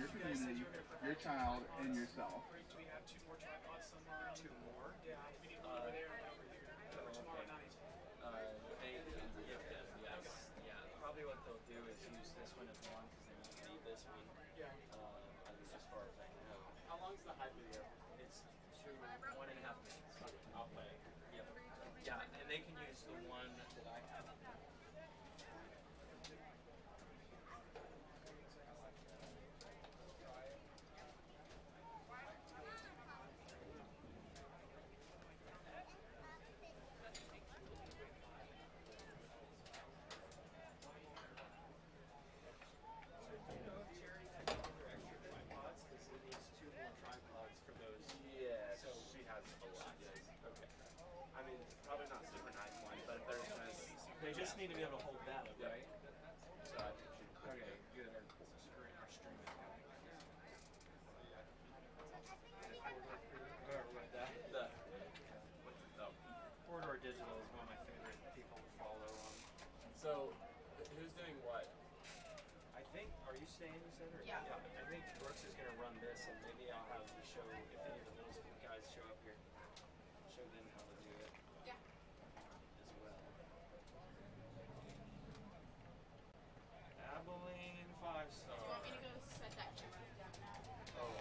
your community, your child, and yourself. Do we have 2 more tripods somewhere? 2 more? Yeah, we need one over there and over here. Tomorrow night. They can give them, yes. Yeah, probably what they'll do is use this one as one because they won't need this one. Yeah. At least as far as I know. How long is the high video? It's 1.5 minutes. I'll play. Yep. Yeah, and they can use the one that I have. Because it needs 2 more tripods for those. Yeah, so she has a lot. Yes. Okay. I mean, probably not super nice ones, but if there's nice. They just need to be able to hold that up, right? So I think she. Okay, good. Our stream is going. Corridor Digital is one of my favorite people to follow on. So, who's doing what? I think, are you staying, you said? Yeah. I think Brooks is going to run this, and maybe I'll have you show, if any of the middle school guys show up here, show them how to do it. Yeah. As well. Abilene 5-star. Do you want me to go set that camera down now? Oh.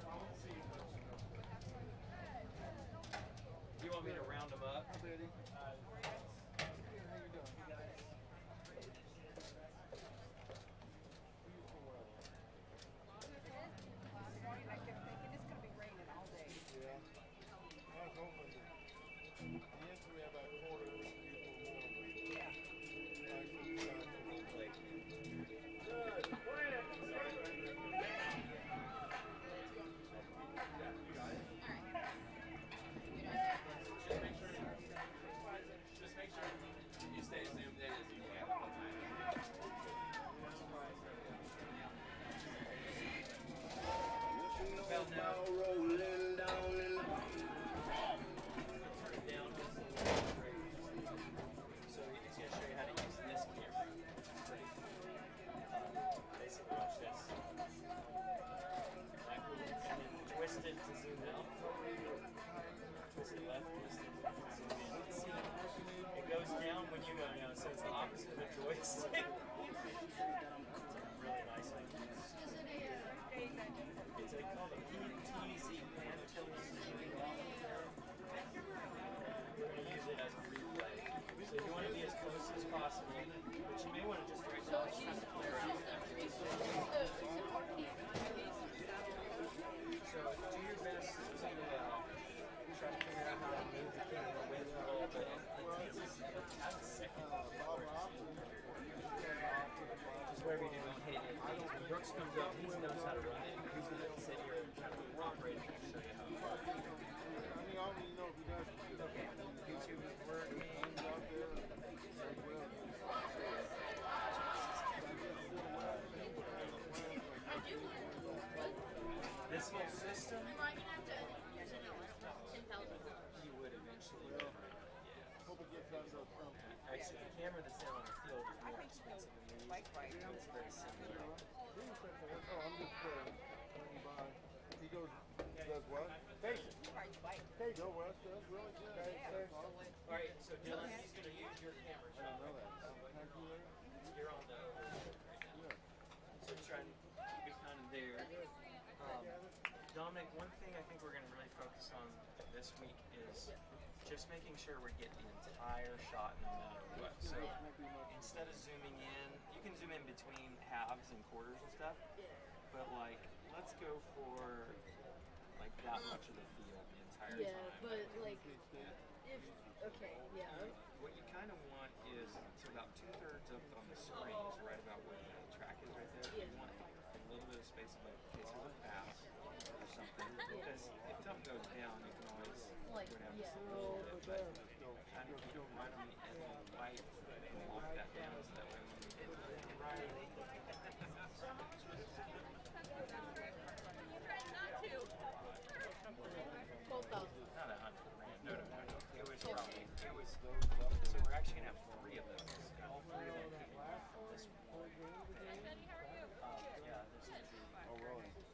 Do you want me to round them up? Hi, Betty. How are you guys? How you doing? This morning I kept thinking it's going to be raining all day. Yeah. I was hoping yes, we have about a quarter of the people more. Yeah. Just make sure you stay zoomed in as you can all the time. About now. Rolling down in the Turn it down just a little bit. So he's going to show you how to use this camera. Basically watch this. And then twist it to zoom out. Twist it left, twist it, zoom in. See, it goes down when you go down, so it's the opposite of a joystick. It's really nice thing. It's called a PTZ, pan tilt zoom. We're going to use it as a replay. So you want to be as close as possible, but you may want to just right now just kind of play around. So do your best to try to figure out how to move the camera with a little bit. It takes a second. Just wherever you do, don't hit it. When Brooks comes up, he knows how to run it. He's going to sit here and kind of operate it and show you how to run it. I mean, I don't even know if he does. Okay, YouTube is working. Out there. I do. This whole system, Am I going to have to use $10,000? he would eventually. Hope it gets done so prompt. Actually, the camera that's down on the field is more expensive than these. Like right. It's very similar. Oh, I'm just coming by. He goes, does what? Face it. He rides bike. There you go, Wes. That's really good. Yeah. All right, so Dylan, he's going to use your camera. I don't know that. You're on the overhead right now. So try to keep it kind of there. Dominic, one thing I think we're going to really focus on this week is just making sure we get the entire shot no matter what. So instead of zooming in, you can zoom in between halves and quarters and stuff, but like let's go for like that much of the field the entire time. Yeah, but like, if, okay, yeah. What you kind of want is, so about 2/3 up on the screen is right about where the track is right there. Yeah. You want a little bit of space above in case there's a pass or something. Because if something goes down, you can always Like, go down yeah. just a little bit. But kind of keep it right on the edge of the white and lock that down so that way when you hit the right. $12,000. Not $100,000. No. It was probably, so we're actually going to have 3 of those. And all 3 of them could be from this one. Yeah, this is Oh, really?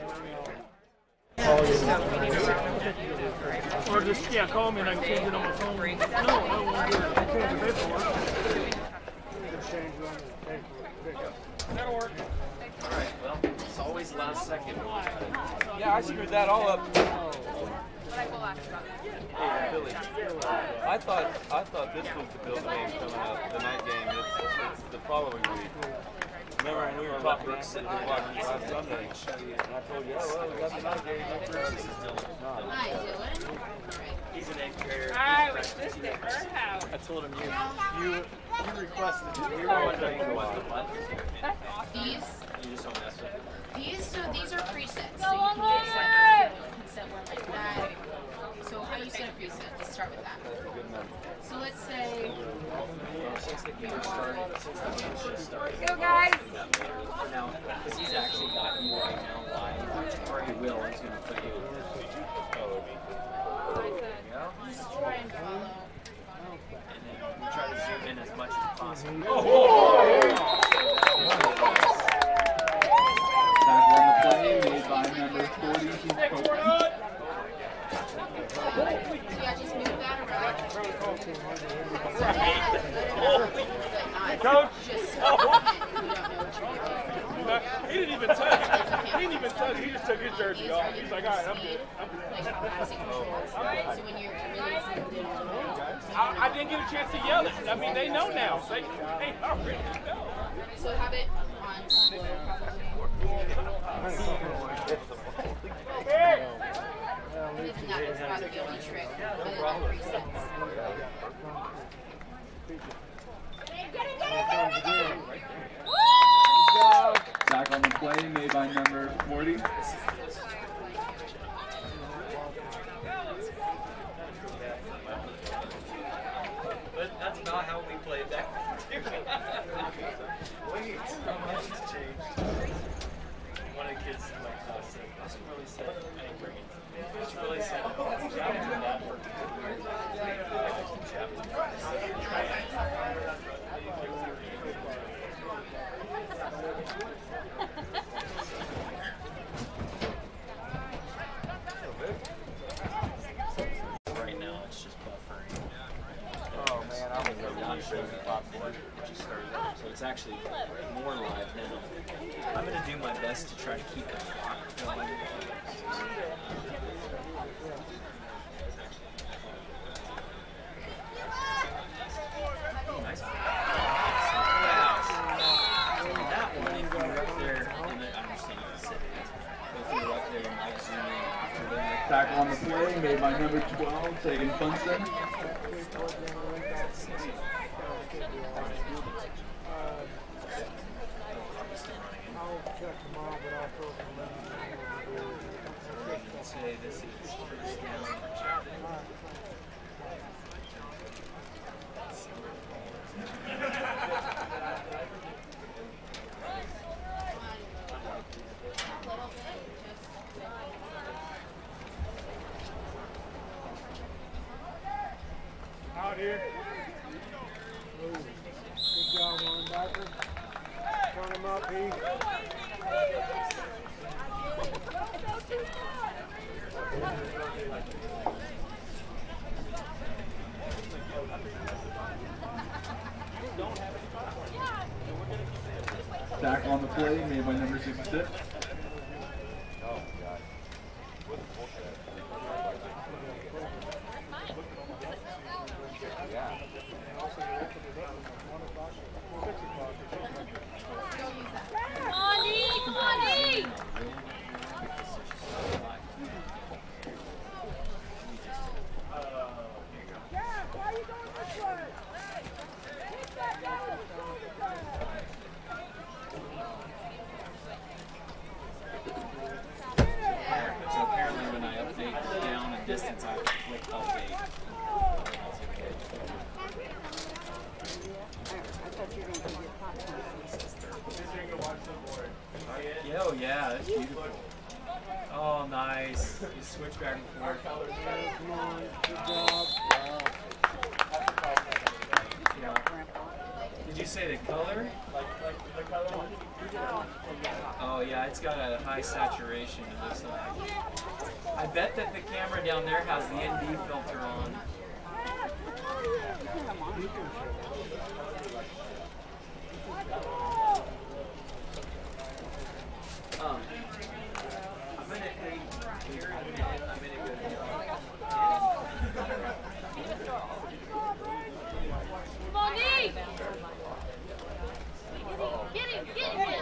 Or just, yeah, call me and I can change it on my phone. No, I won't do it. I change the paperwork. That'll work. Alright, well, it's always last second. Yeah, I screwed that all up. But I will ask about it. Hey, Billy. I thought this was the Bills game coming up, the night game. It's the following week. Remember when we were talking last Sunday, and I told you, oh, well, we got the night game. Hi, Dylan. He's an 8th grader. I was just at her house. I told him you requested it. were wondering what the month was. These, You just don't mess with it. these are presets. So you can set one like that. So how do you set a preset? Let's start with that. So let's say Since the game started, since the game's just started. Go, guys. Now, because he's actually got you right now live, or he will, he's going to put you. let's try and follow. And then we try to zoom in as much as possible. Tackle on the play made by number 40. So yeah, just move that around. Coach. Just so you don't know what you're doing. He didn't even touch it. He didn't even touch it. He just took his jersey off. He's like, all right, I'm good. I'm good. Like how fast it controls. So when you're really zoomed in on it. I didn't get a chance to yell it. I mean, they know now. They already know. So have it on slow probably. And that was about the only trick with the presets. Tackle on the play made by number 40. But that's not how we played that. Wait, how much has changed? One of the kids like said, this really said, I ain't bringing it. This really said, Chapman did that for Chapman. Right now it's just buffering. Oh man, I was Not showing the popcorn. It just started up. So it's actually more live now. I'm going to do my best to try to keep the clock going. Nice. That one, if you're up there, and I understand you can sit it, but if you're up there, you might zoom in after them. Tackle on the play made by number 12, Tegan Funston. Say this is first down for Chapman. Out here. Good job, linebacker. Turn him up, E. Tackle on the play made by number 66. Oh my God. What a bullshit. Yeah. Come on, E! Come on, E! So apparently when I update down and distance, I have to click update. Yeah, oh yeah, that's beautiful. Oh, nice. You switch back and forth. Come on, good job. Yeah. Did you say the color? The color? Oh yeah, it's got a high saturation, it looks like. I bet that the camera down there has the ND filter on. I'm gonna take here in a minute. I'm gonna go Monique! Get him! Get him!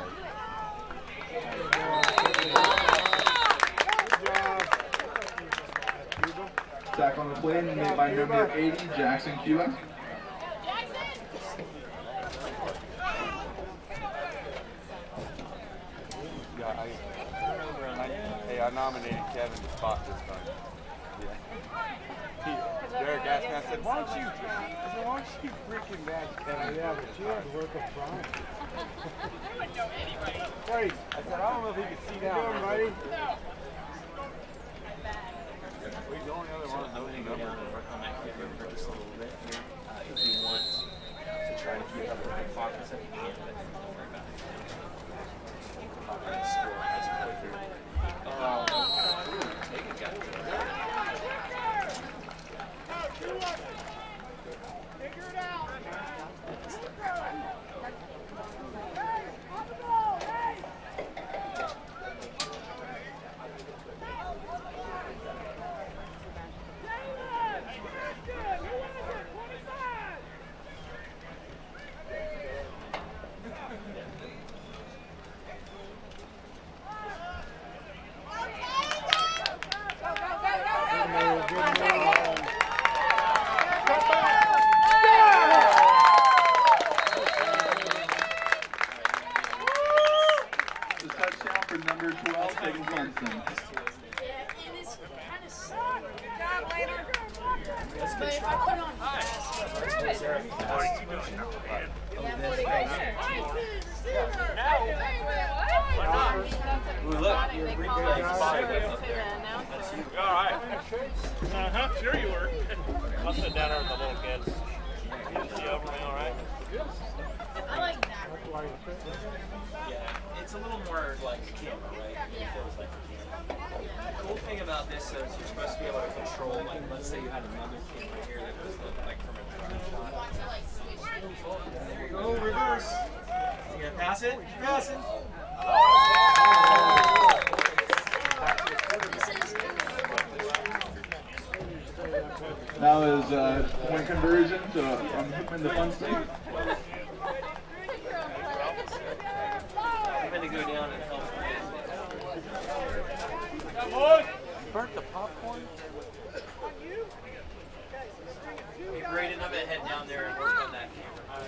Sack on the play made by number 80, Jackson Cuba. Hey, I nominated Kevin to spot this time. Yeah. Derek asked me, I said, why don't you freaking match Kevin? Yeah, but you have to work with Brian. I wouldn't know anybody. Right. I said, I don't know if he could see down. How you doing, buddy? No. We're the only other one. I'm going to go down and work on that camera for just a little bit here. If you want to try to keep up with the focus if you can, but don't worry about it. Take it, guys. Figure it out. The touchdown for number 12, taking Funston. Yeah, it is kind of sad. Good job, later. But if I put on fast, Ooh, look, you're replay spotted up there. All right. Sure you were. I'll sit down there with the little kids. You see over me, all right? I like that. Yeah, it's a little more like camera, right? It feels like a camera. The cool thing about this is you're supposed to be able to control, like, let's say you had another camera here that was like from a drone shot. There you go, reverse. You gonna pass it? You pass it. Now is point conversion from Hickman to Funston. I'm gonna go down and help. Burnt the popcorn? Hey, Braden, I'm gonna head down there and work on that camera.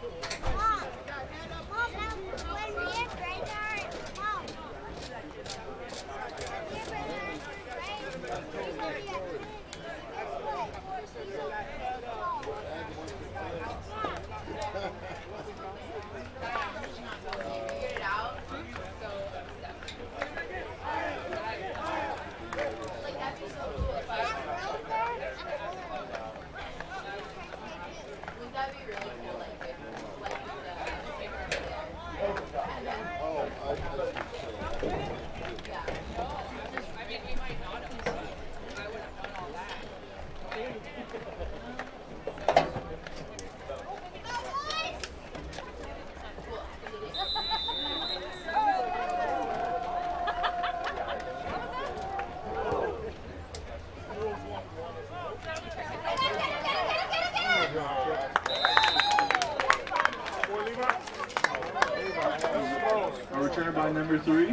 A return by number 3.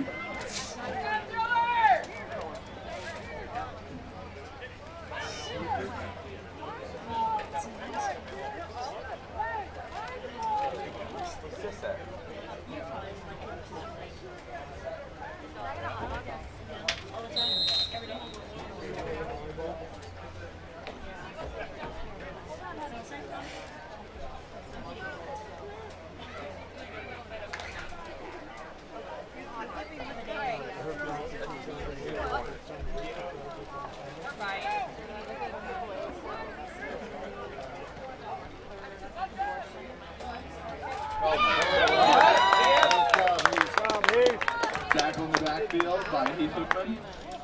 by Heath Hookman.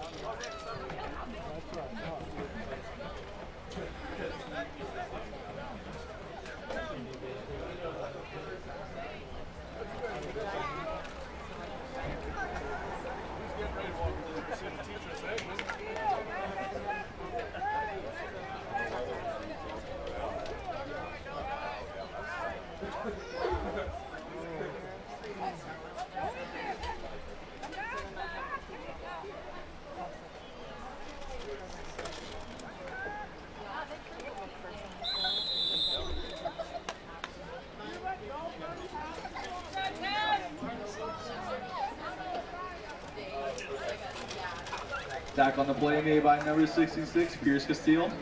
Back on the play made by number 66, Pierce Castile.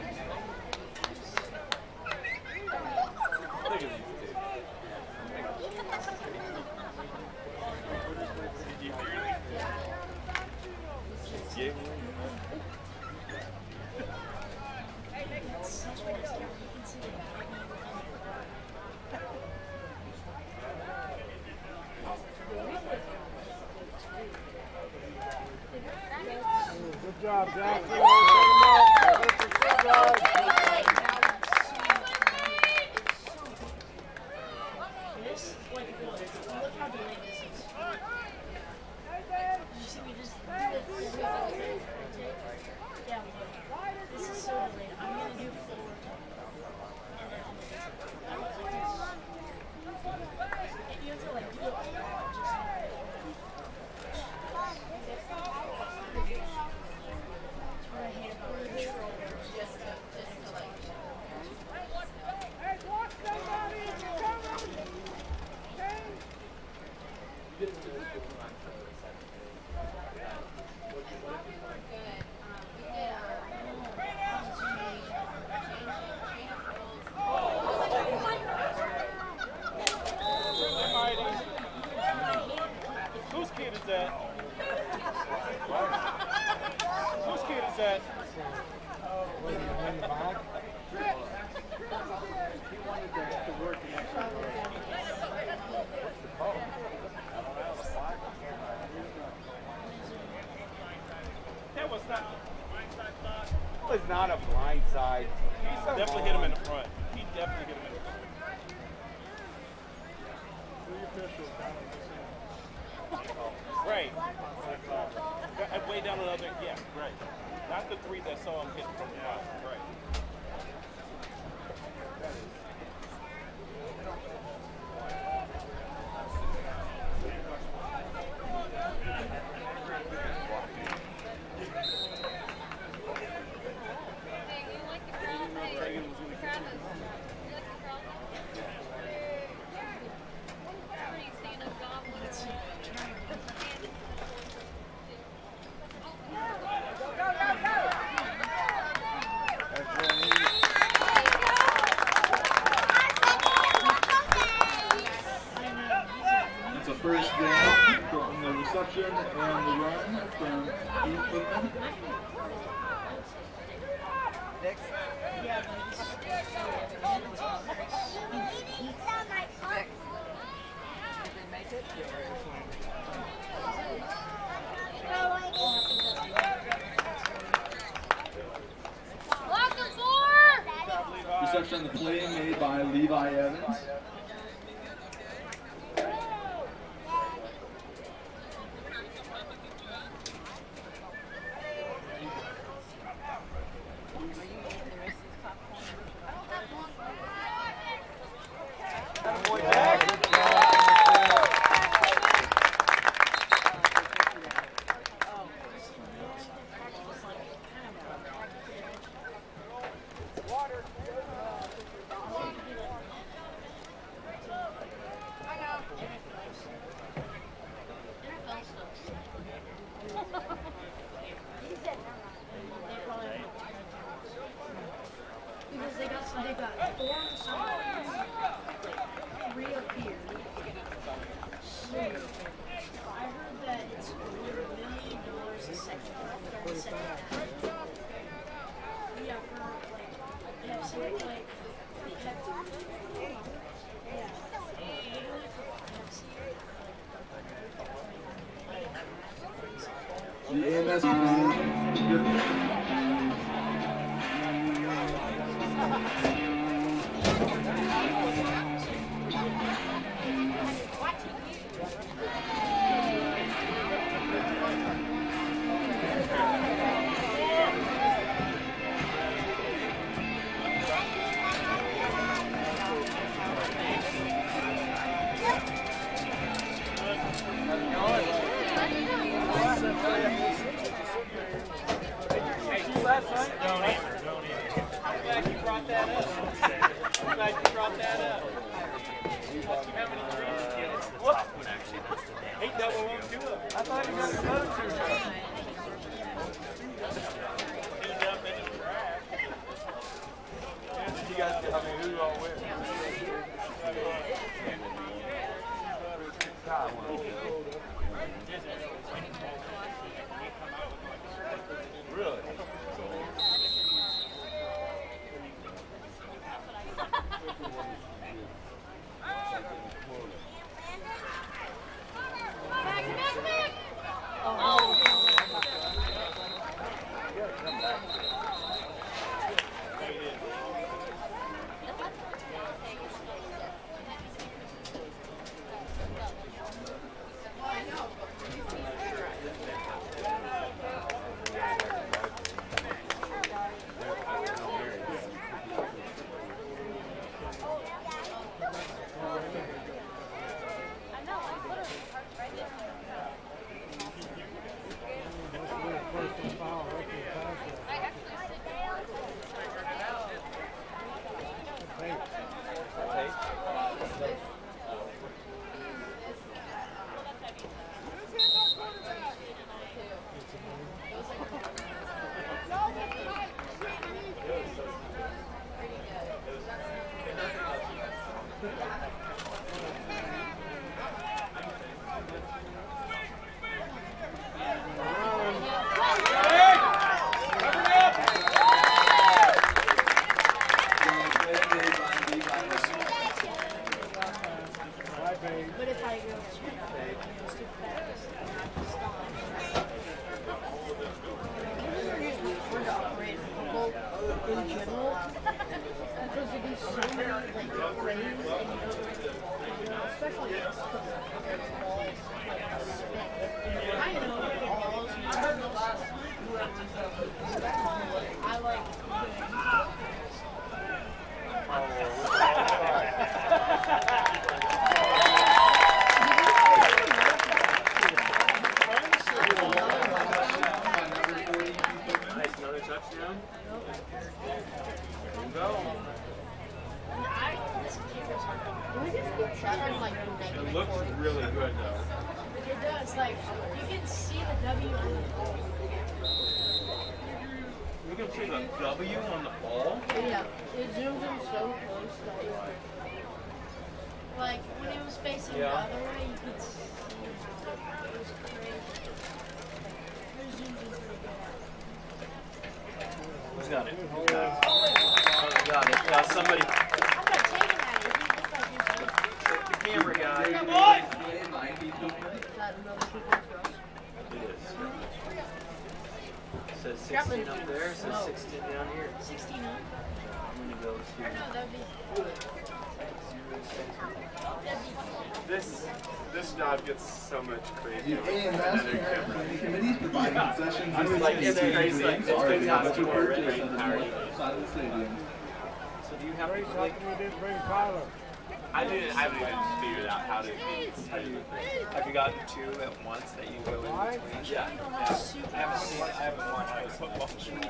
Good job, Jack. This, like, look how delayed this is. You see me just yeah, this is so delayed. I'm gonna do 4. And you have to like do it just what I hate about controllers. Just to like. Hey, watch somebody in the cover! Whose kid is that? Whose kid is that? In the back. He wanted to work the next That was not. It was not a blind side. He definitely hit him in the front. He definitely hit him in the front. Right. Way down the other, yeah, right. Not the 3 that saw him hit from the front. Right. First down from the reception and the run from Heath Hookman. Yeah, Reception on the play made by Levi Evans. because they got 4 on the side, 3 up here. So, I heard that it's $1 million a second. Yeah, for like, they have some like, yeah, literally for Pepsi. AMS Vs It looks really good though. It does, like, you can see the W on the ball. You can see the W on the ball? Yeah, it zooms in so close that like, when it was facing the other way, you could see how it was crazy. It zooms in pretty good. Who's got it? Who's got it? Oh, got it. Got somebody. I'm not taking that. It looks like you're The camera guy. Come on! It says 16 up there, it says 16 down here. 16 up? I'm gonna go to... Or no, that'd be... This job gets so much crazier. The AMS committees provide concessions I was like, it's crazy. Like, it's are been out able to to already. purchase on the north side of the stadium. So do you have Grace, to how like... come you didn't bring Tyler? I haven't even figured out how to Have you gotten two at once that you go in Why? between? Yeah. I haven't seen it. I haven't watched high football.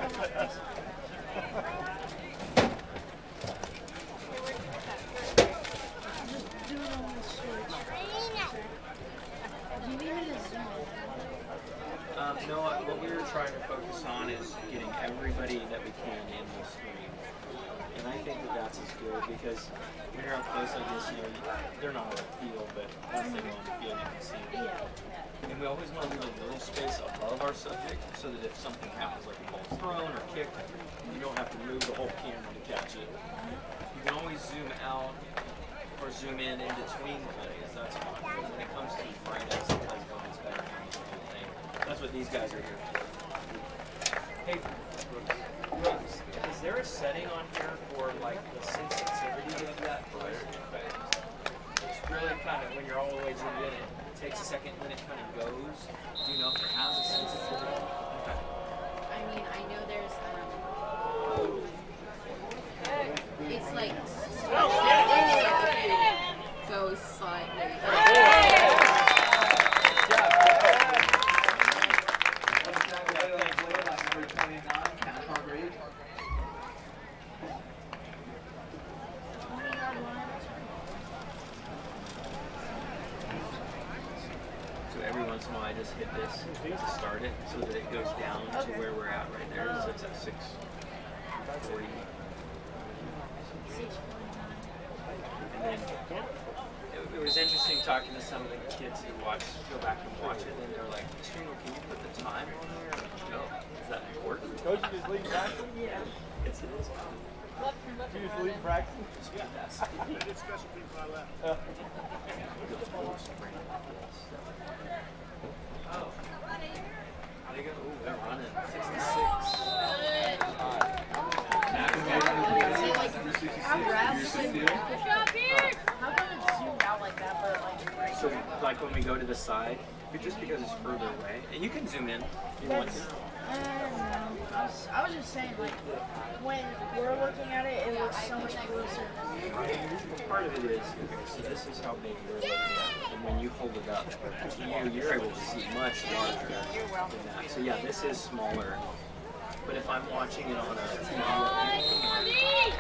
Just do it on the switch. Do you need me to zoom in? No, what we were trying to focus on is getting everybody that we can in the screen. And I think that that's as good because when you're up close like this, you know, they're not on the field, but once they go on the field, you can see them. And we always want to leave a little space above our subject so that if something happens, like a ball's thrown or kicked, you don't have to move the whole camera to catch it. You can always zoom out or zoom in between plays, that's fine. But when it comes to finance and plays going, it's better to use the whole thing. That's what these guys are here for. Hey, Brooks, is there a setting on here for like the sensitivity of that voice? It's really kind of, when you're all the way zoomed in, it takes a second and then it kind of goes. Do you know if it has a sensitivity? Okay. I mean, I know there's, it's like, it goes slightly. So every once in a while I just hit this to start it so that it goes down to where we're at right there. So it's at 6:40. And then it was interesting talking to some of the kids who go back and watch it, and they're like, can you put the time on there? I'm like, no. Is that important? Coach, you just leave practice? Yeah. Yes, it is. You just leave practice? It's special people I left. Oh. They go, ooh, they're running. 66. How come it's zoomed out like that, but like So, like when we go to the side, just because it's further away, and you can zoom in if you want to. I was just saying, like, when we're looking at it, it looks so much closer. Part of it is, okay, so this is how big we're looking at, and when you hold it up to you, you're able to see much larger than that. So yeah, this is smaller, but if I'm watching it on a TV,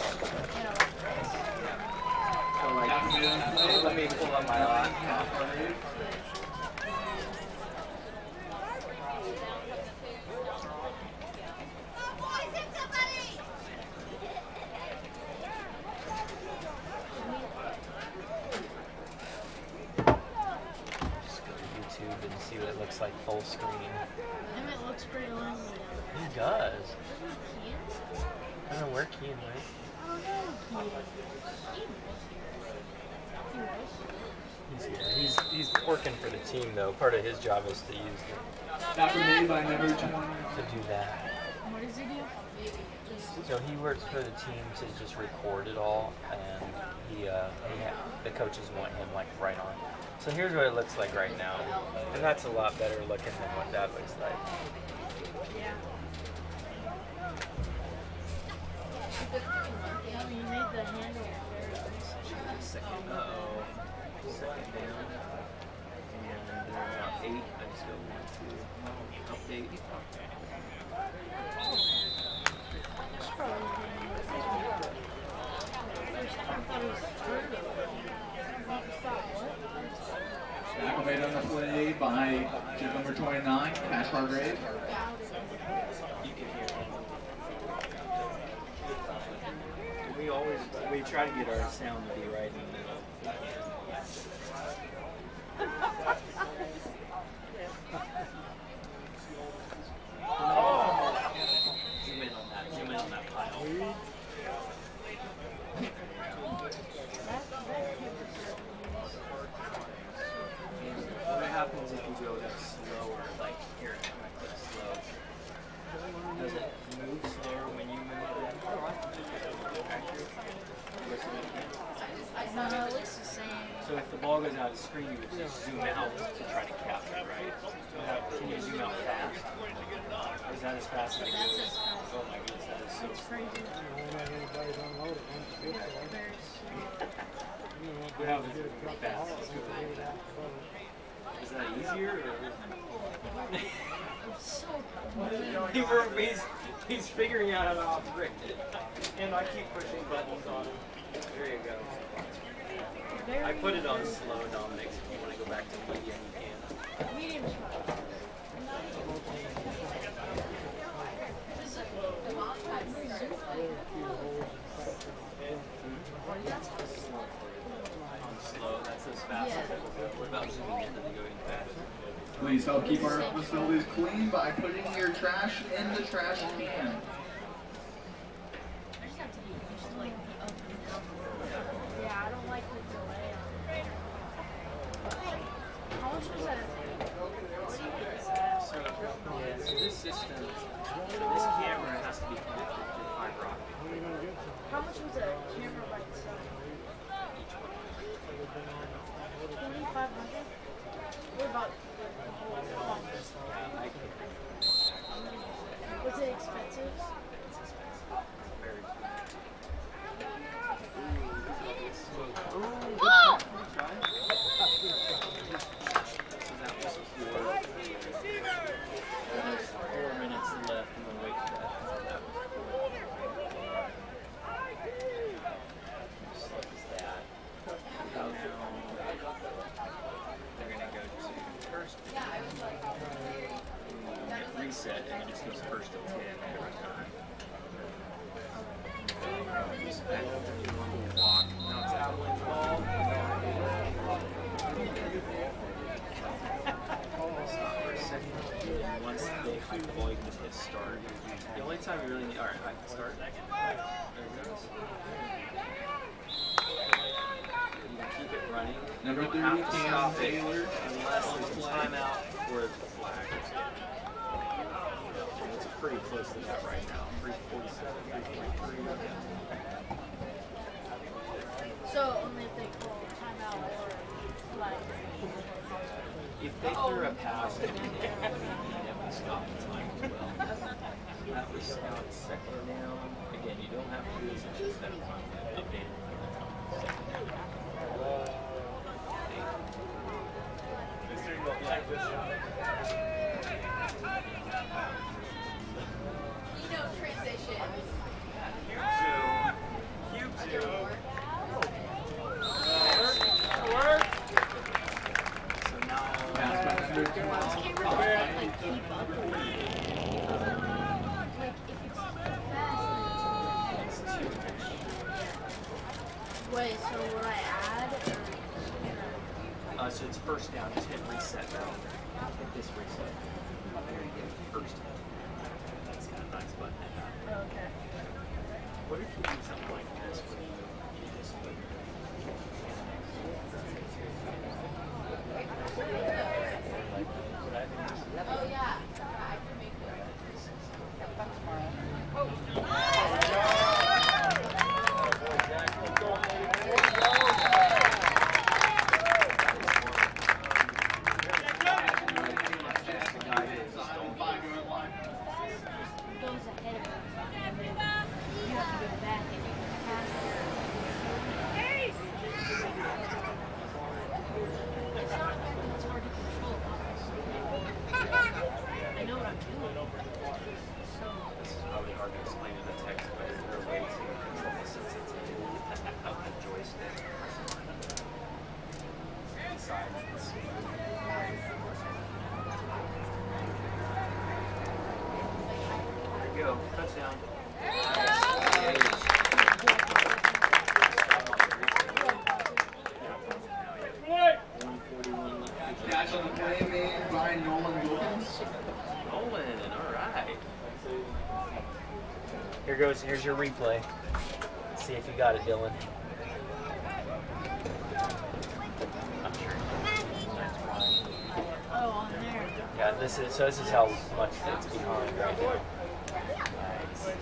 so like, let me pull up my laptop. And see what it looks like full screen. And it looks pretty long. He does. I don't know where Kean went. He's here. He's working for the team though. Part of his job is to use That made by number 20. to do that. What does he do? So he works for the team to just record it all, and the coaches want him like right on. So here's what it looks like right now, and that's a lot better looking than what that looks like. Yeah. You made the handle very nice. Second down. And they're about 8. I just go 1, 2, update. Tackle made on the play by number 29, Cash Hargrave. You can hear it. We try to get our sound to be right in the middle. Zoom in on that pile. What happens if you go that slower, like here, that slow? Does it move slower when you move it? No, it looks the same. So if the ball goes out of screen, you would just zoom out to try to capture it, right? Can you zoom out fast? Is that as fast as it goes? Oh my goodness, that is so crazy. What happens if you go fast? Let's go like that. Is that easier? Or? He's figuring out how to operate it. And I keep pushing buttons on him. There you go. I put it on slow, Dominic. If you want to go back to medium, you can. Medium's fine. On slow, that's as fast as it will go. What about zooming in and going fast? Please help keep our facilities clean by putting your trash in the trash can. Yeah, I don't like the delay on it. How much was that? So system, this camera has to be connected to fiber optic. How much was a camera by itself? 2,500. What about the whole phone? Was it expensive? It's expensive. Very expensive. Oh! So that was 4 minutes left and we'll wait for that. Just like that. Now they're going to go to first. Reset and it just goes first to 10 every time. Just back to the normal clock. Now it's Abilene ball. Stop for a second. And once they high the ball, you can just hit start. The only time you really need. Alright, I can start. There it goes. You can keep it running. Number You don't have to 30, stop it Taylor. unless there's a timeout or there's a flag. It's pretty close to that right now. 347, 343. So only if they call timeout or flag. If they threw a pass and we stop the time as well. That was now it's second down. Again, you don't have to do this, it's just that time updated for the time. Second down. Transition. Cube two. So Wait, so would I add? So it's first down. Just hit reset now. Hit this reset. There you go. First hit. That's kind of nice button to have. Okay. What if you do something like this? Where you just put Oh yeah. I can make that. Goes ahead of them. You have to go back and pass it. It's not it's hard to control. I know what I'm doing. So This is probably hard to explain in the text, but is there a way to control the sensitivity of the joystick? Besides the speed. There you go. Touchdown. Catch on the play made by Nolan Wilkins. Nolan, alright. Here goes. Here's your replay. See if you got it, Dylan. I'm sure. That's fine. oh, on there. Yeah, this is how much it's behind right now. Nice.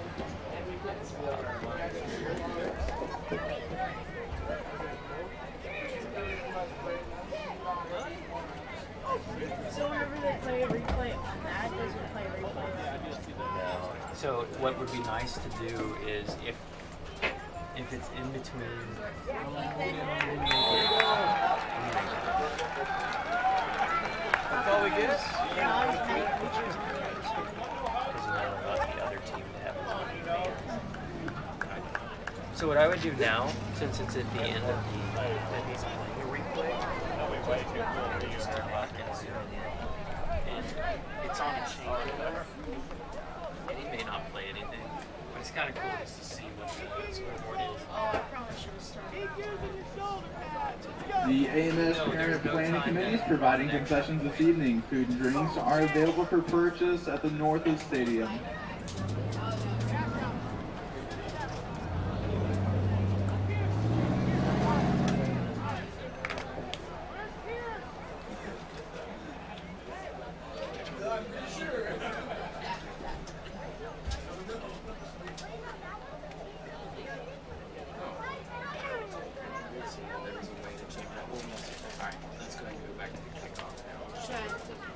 So whenever they play a replay on that, does it play a replay on this? No. So what would be nice to do is if it's in between. That's all we get? Yeah, I always make pictures of Because you never want the other team to have as many fans. So what I would do now, since it's at the end of the that he's playing a replay, I would just turn back and zoom in. And it's on a chain. And he may not play anything, but it's kind of cool just to see what the scoreboard is. Oh, I probably should have started. The AMS Parent Planning Committee is providing concessions this evening. Food and drinks are available for purchase at the Northwood Stadium. back to the kickoff now. Should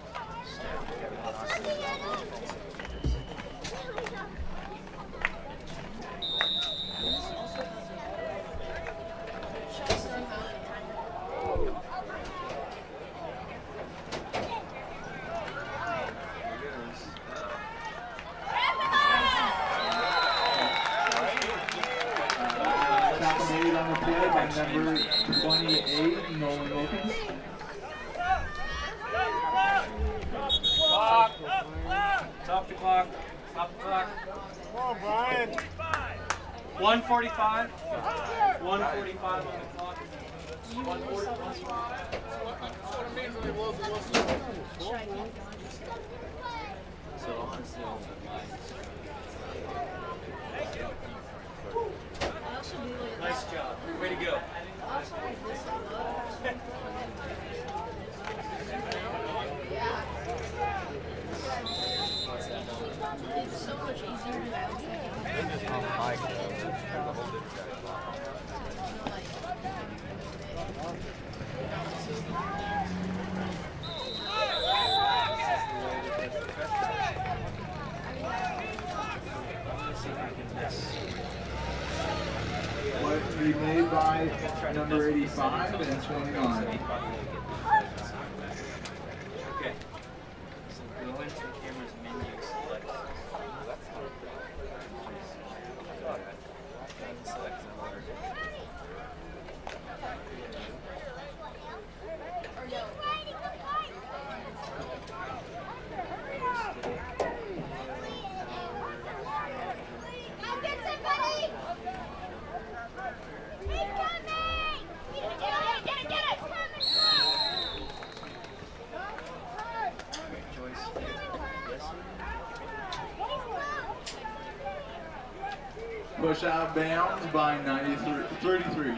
Made on the play by number 28, Nolan Wilkins. Stop the clock. Stop the clock. Come on, Brian. 1:45. 1:45 on the clock. 1:45. So honestly, on the line. Nice job. Way to go. It's so much easier to What be made by number 85 and 29. Okay. So go into the camera's menu, select. Select another. Push out bounds by 33.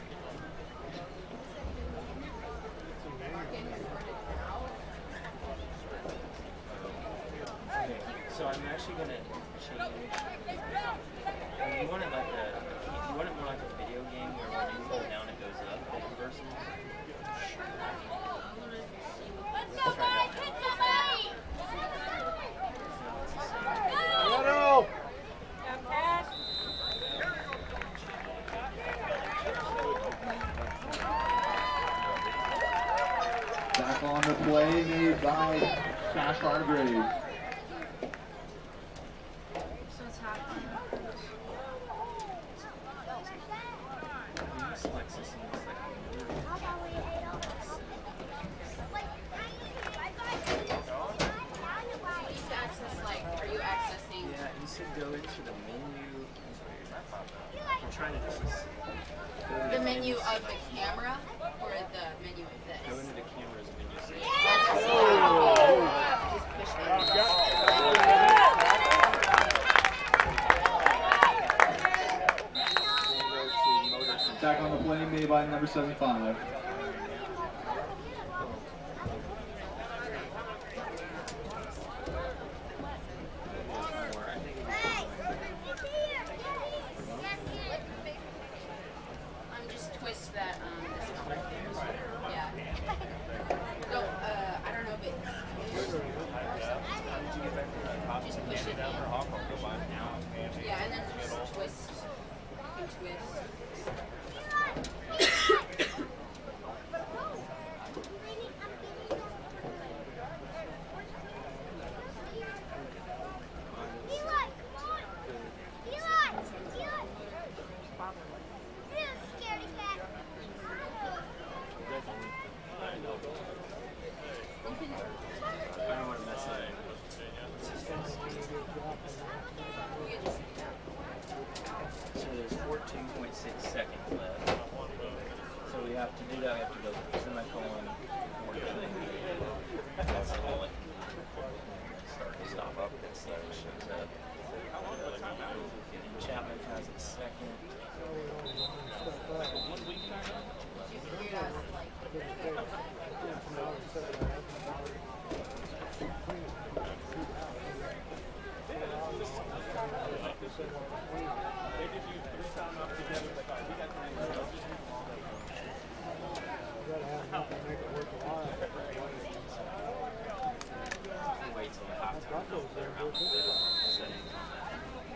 So I'm actually gonna change. You want it like you want it more like a video game where when you pull down it goes up versus. Let's go, guys! Hit somebody! Hello. Back on the play made by Cash Hargrave. So it's happening. Are you accessing? Yeah, you should go into the menu. I'm trying to just. The menu of the camera or the menu of this? Go into the camera's menu. Just push it. Back on the play made by number 75. Just twist that. Yeah. No, I don't know, but just push it in. Yeah, and then just twist and twist. So there's 14.6 seconds left. So we have to do that. We have to go semicolon. That's the whole start to stop up. That's how it shows up. Chapman has it second. Gotta have Wait till the halftime. They'll play around the settings on that.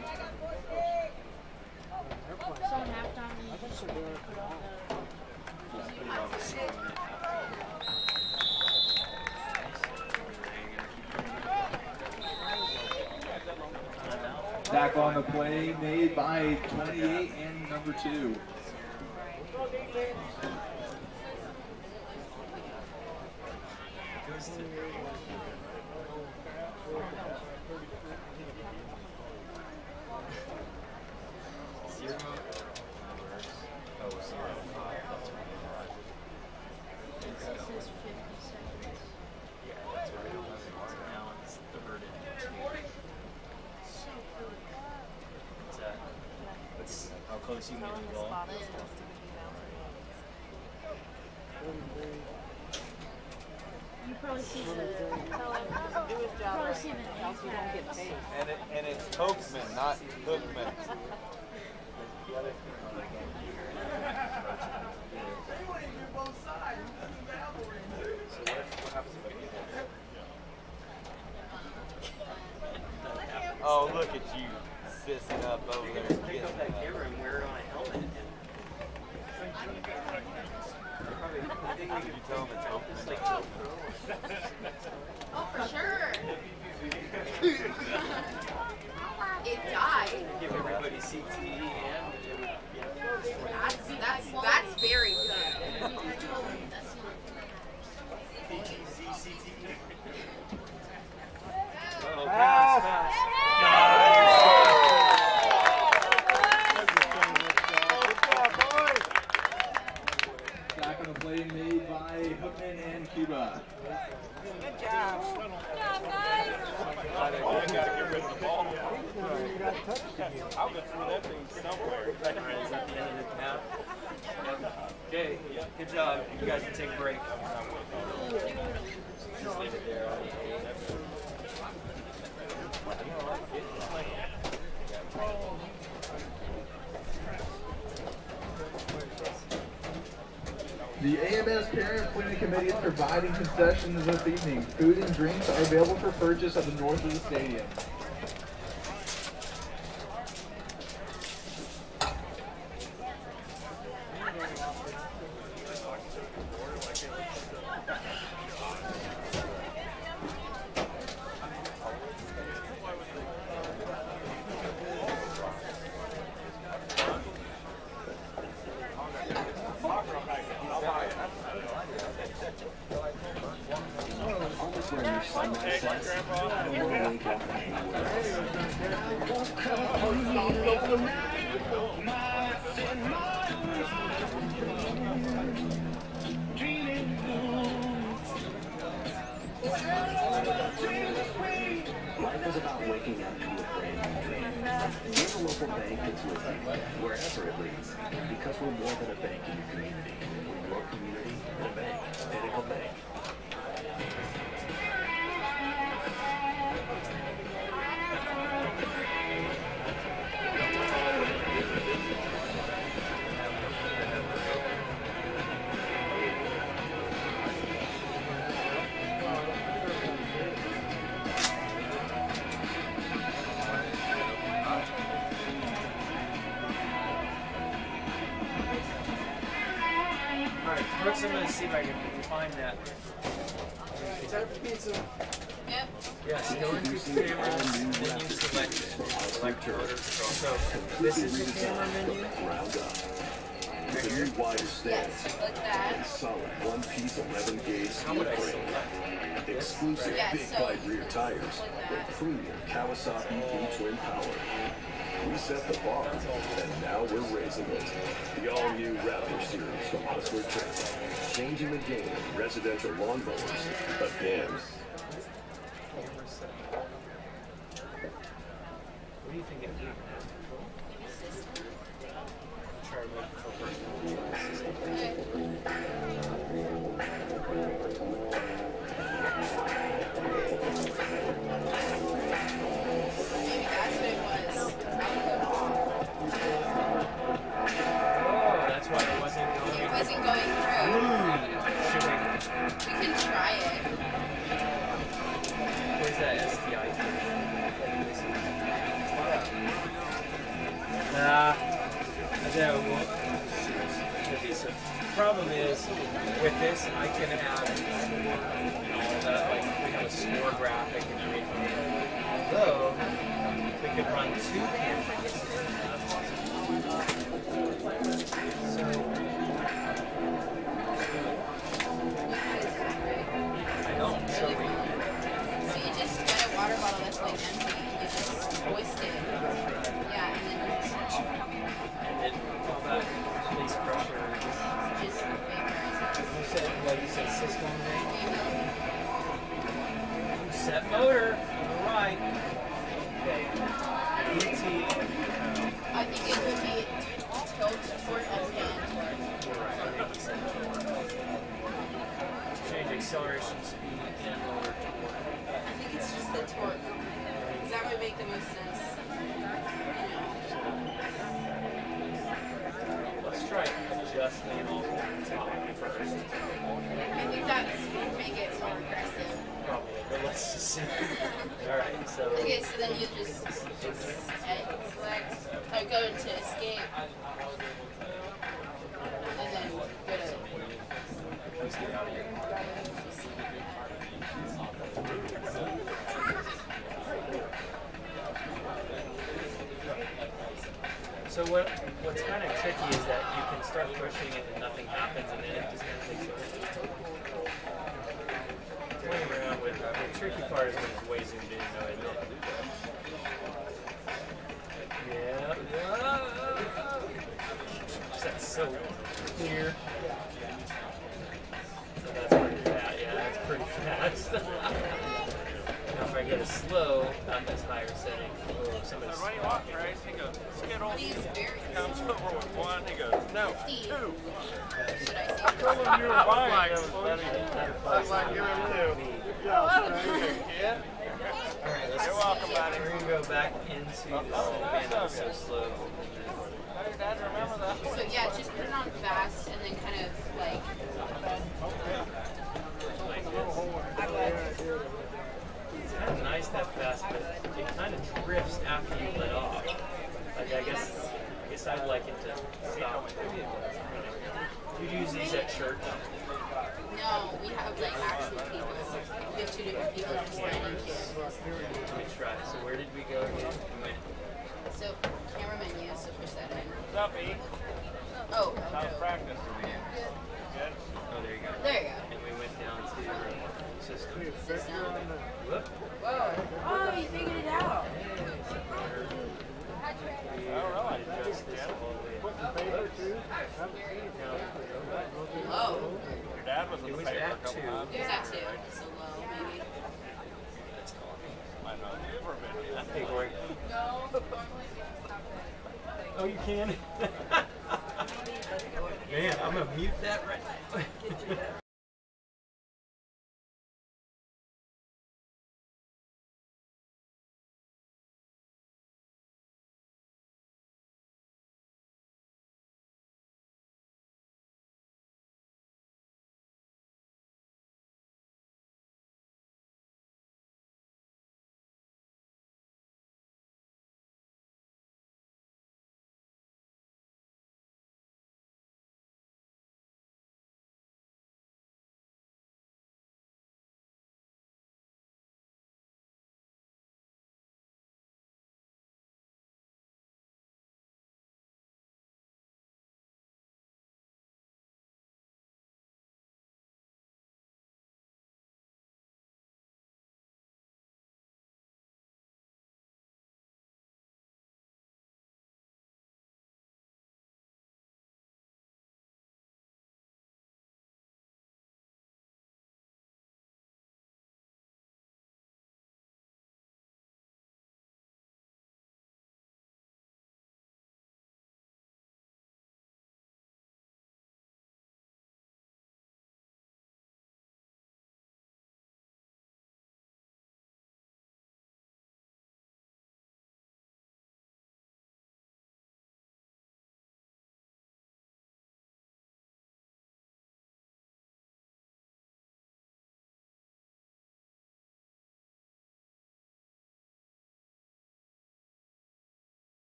So in halftime, you just put on Tackle on the play made by 28 and number 2. How close you can get to the ball. You probably see the probably see the And it's Hoaxman, not Hookman. Oh, look at you sissing up over there. Pick up that camera and wear it on a helmet. I think we could tell them it's open. Oh, for sure. It died. Give everybody CTE and it would, That's very good. Oh, pass. Back on the play made by Hookman and Cuba. Good job. I gotta get rid of the ball. I'll go through that thing somewhere. Is that the end of the count? Okay, good job. You guys can take a break. Just leave it there. The AMS Parent Planning Committee is providing concessions this evening. Food and drinks are available for purchase at the north of the stadium. Life is about waking up to a brand new dream. Give a local bank that's with you, wherever it leads. Because we're more than a bank in your community. We're your community and a bank. Pinnacle Bank. Brooks, I'm going to see if I can find that. Time for pizza. Yep. Yes, go into cameras, then you select it. Select your order control. So this is the camera menu. With a new wider stance, Yes, click that. solid one-piece 11-gauge How steel would I frame, select? exclusive Yes, big so wide rear tires, click and that. premium Kawasaki V-twin power. We set the bar, and now we're raising it. The all-new Raptor series from Hustler Trends, changing the game in residential lawnmowers again. What do you think it would be? Try remote control first. Maybe that's what it was. Oh, that's why it wasn't going. It wasn't going through. Should we We can try it. Where's that STI thing? Nah, I don't want. So the problem is, with this, I can add all that, like we have a score graphic and everything. Although, we could run 2 cameras in that. So, I don't show you. So you just get a water bottle that's like empty, and you just hoist it. Yeah, and then you just And then all that police pressure. just vaporize it. You said, what you said, system thing? Set motor, on the right. Okay. ET. I think it would be tilt toward and pan toward. You're right, I think you said torque. Change acceleration speed and motor torque. I think it's just the torque. Because that would make the most sense. Let's try adjusting the top first. I think that's would make it more aggressive. Probably, but let's just see. Alright, so. Okay, so then you just select, go into escape, and then go to. Let's get out of here. So what's kind of tricky is that you can start pushing it and nothing happens, and then it just kind of takes over. Playing around with the tricky part is when it's way zoomed in, no idea. Yeah. That's so clear. So that's pretty fast. Yeah, that's pretty fast. Now if I get a slow, not this higher setting, oh, somebody's Running off, right? He goes, Skittles. He's very Comes over with 1. He goes, no, 2. Should I see? Told him you were buying. I I was like, give him 2. Oh, that's good, kid. Alright, let's You're welcome, buddy. We're gonna go back into this man that was so slow. Your dad remember that? So yeah, just put it on fast, and then kind of like. Like this. It's kind of nice that fast, but it kind of drifts after you let off. Like I guess I'd like it to stop. You'd use these at church. No, we have like actual people. We have 2 different people just landing kids. Let me try. So where did we go again? So camera menu, so push that in. What's up, E? Oh, How's okay. practice? Good? Oh, there you go. There you go. And we went down to system. System. Whoop. Whoa. Oh, you figured it out. Adjust this all the way. Low. Your dad was in It the was paper a at couple 2. It times. was at 2. So low, maybe. That's calling me. Might not have ever been. Hey, Corey. No, normally we stop it. Oh, you can? Man, I'm going to mute that right now.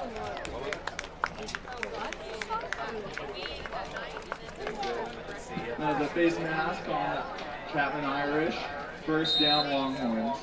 Now the face mask on Chapman Irish. First down, Longhorns.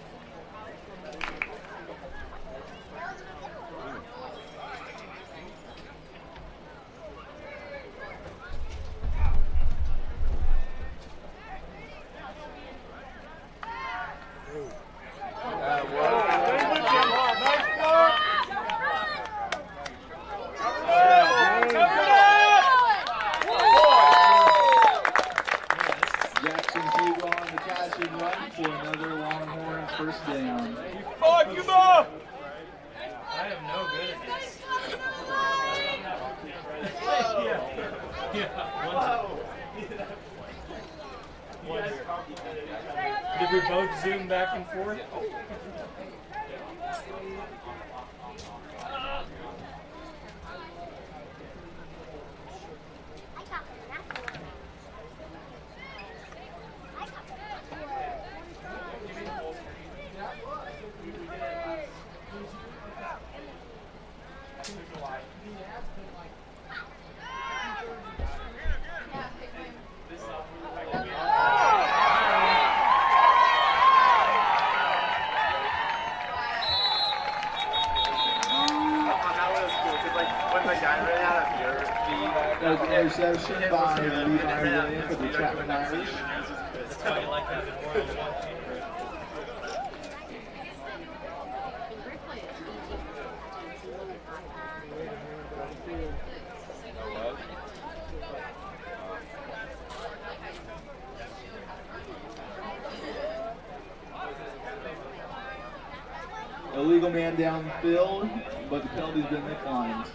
Did we both zoom back and forth? That was an interception by Levi Williams for the Chapman Irish. That's why you like having more than one team. Illegal man downfield, but the penalty's been declined.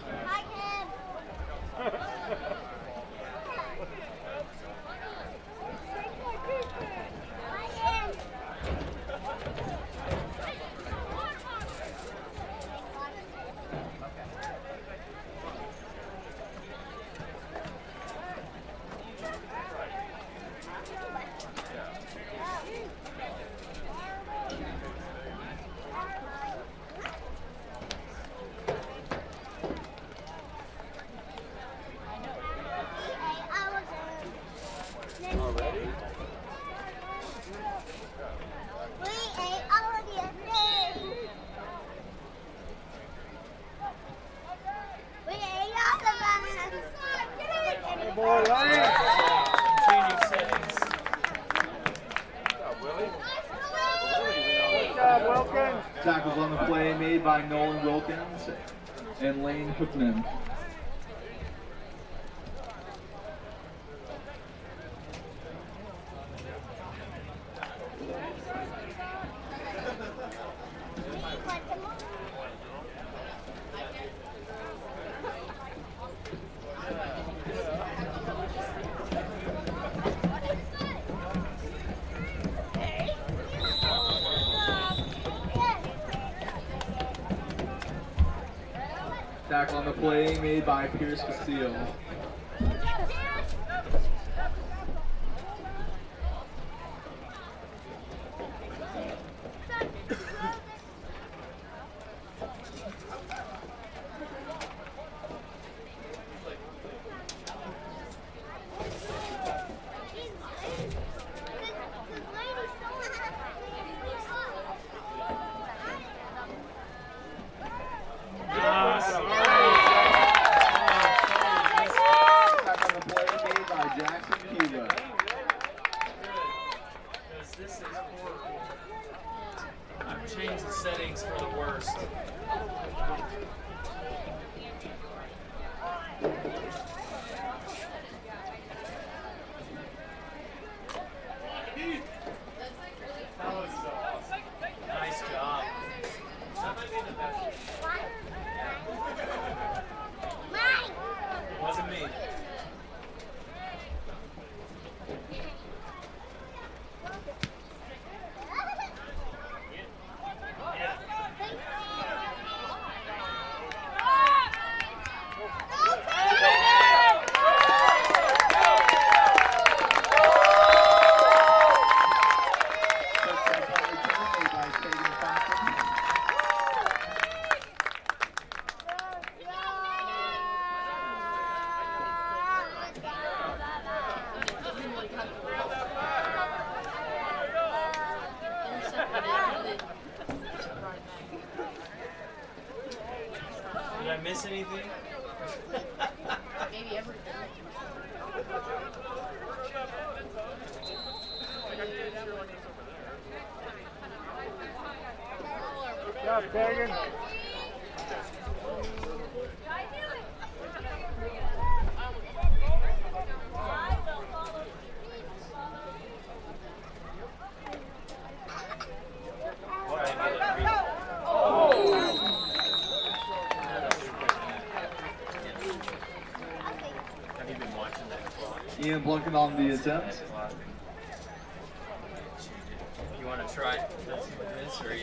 Tackles on the play made by Nolan Wilkins and Lane Hookman. Tackle on the play made by Pierce Castillo. Change the settings for the worst. Nice job. That might be the best. It wasn't me. Okay. miss anything? Maybe everything. Good job, Tegan. Ian Blunkett on the attempt. You want to try this or you?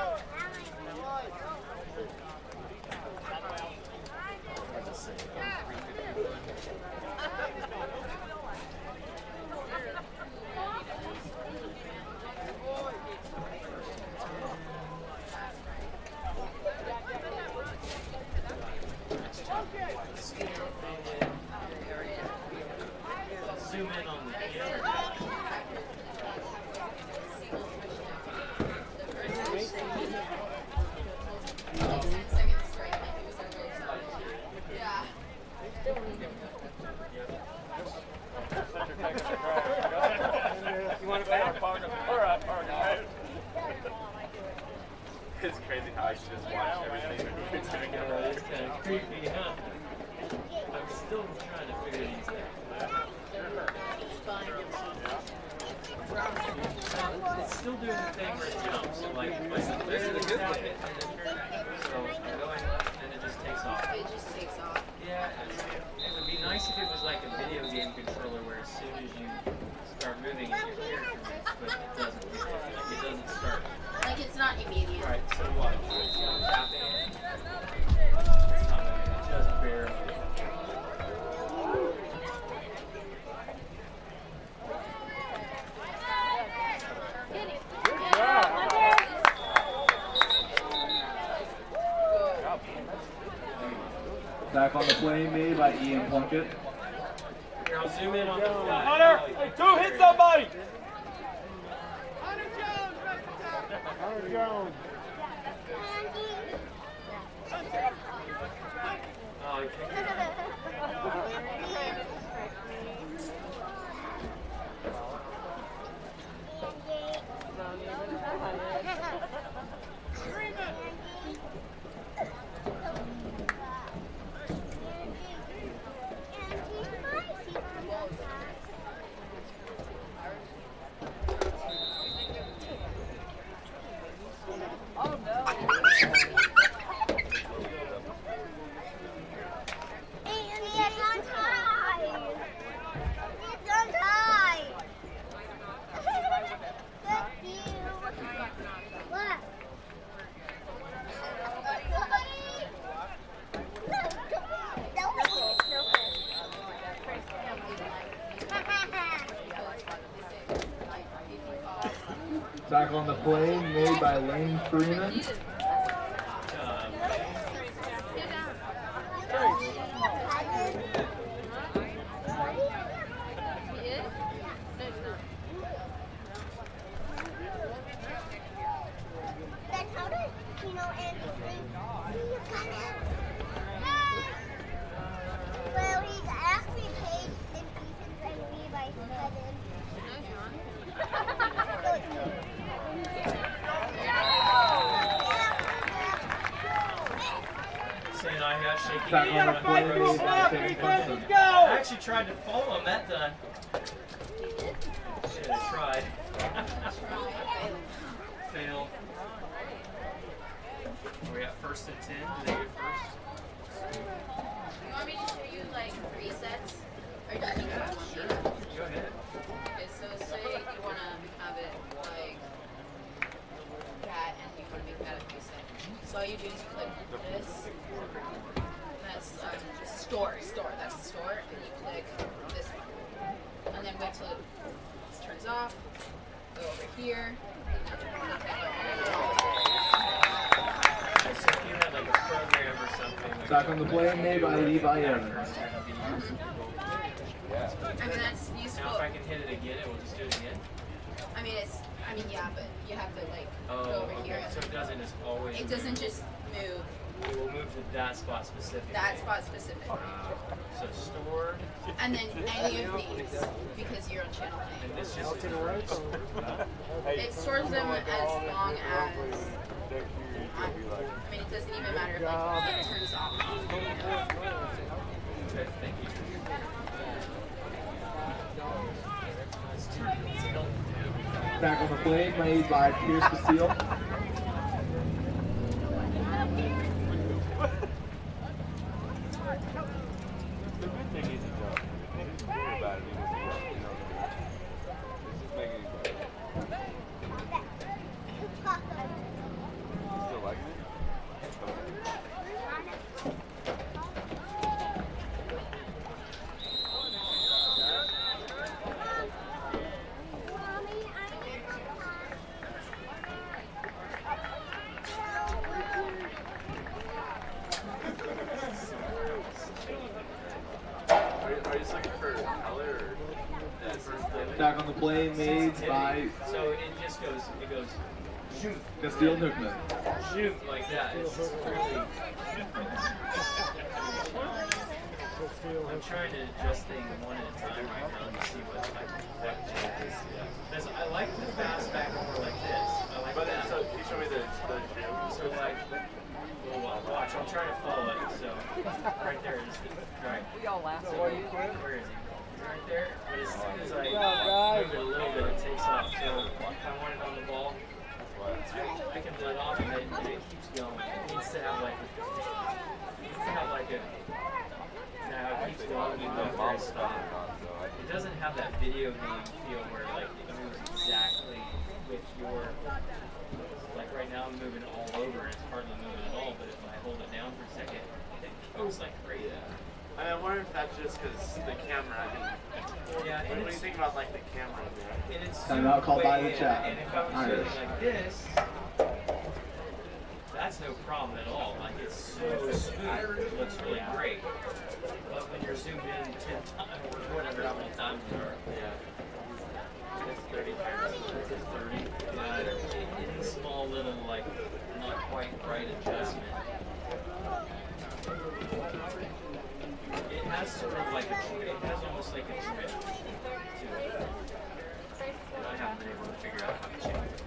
Zoom in on the You want to bet our partner? All right. It's crazy how I should just watch everything you're doing. It's kind of creepy, huh? I'm still trying to figure these out. It's still doing the thing where it jumps. So like, this is a good one. So I'm going, and it just takes off. It just takes off. Yeah, it would be nice if it was like a video game controller where as soon as you start moving, your character moves, but it doesn't. Like it doesn't start. Like it's not immediate. Right. So watch. So I'm tapping it. It's not moving. It doesn't barely. Back on the play made by Ian Plunkett. Here, I'll zoom in on the fly. Hunter, hey, two, hit somebody. Hunter Jones. Oh, he kicked it. Back on the play made by Lane Freeman. Well, he's actually paid in pieces by me by 7. Back on the play made by Sam Clemson. I actually tried to follow him that time. Should have tried. Failed. Are we at 1st and 10? Do they get first? You want me to show you like resets? Or do you think you want me to? Go ahead. Okay, so say you want to have it like that and you want to make that a reset. So all you do is you click this. That's store. That's the store. And you click this one. And then wait till it turns off. Go over here. So if you had like a program or something. Back on the play made by Levi Evans. I mean, that's useful. Now if I can hit it again, it will just do it again? I mean, yeah, but you have to like Oh, go over okay. here. So it doesn't just always It doesn't just move it will move to that spot specifically. That spot specific. So stored. And then any of these, because you're on channel A. And this just It stores them as long as, I mean, it doesn't even matter if like, it turns off. Okay, thank you. Back on the play made by Pierce Basile. The good thing is it's worry about it. It's just making it better. Still liking it? Are you just looking for color or that first thing? Back on the play made by So it just goes, shoot. Castile Nookman. Shoot like that. It's really. I'm trying to adjust things one at a time right now to see what changes. Because I like the fast back over like this. I like that. So can you show me the So like, well, watch. I'm trying to follow it. So right there is right. We all laugh. So where is he? He's right there. But as soon as I move it a little bit, it takes off. So if I want it on the ball, I can let off and it keeps going. It needs to have like a. Now it keeps going even though it's stopped. It doesn't have that video game feel where like it moves exactly with your. Like right now I'm moving all over. It's hardly moving at all. But if I hold it down for a second, it goes like crazy. I wonder if that's just because the camera. Yeah. What do you think about like the camera there? And it's Timeout called by the chat. And if I was doing like this, that's no problem at all. Like it's so smooth, it looks really great. But when you're zoomed in 10 times or whatever how many times you are, it's 30 times. It's 30. Yeah, it's a small little like not quite right adjustment. It has sort of like it has almost like a trip to it. I haven't been able to figure out how to change it.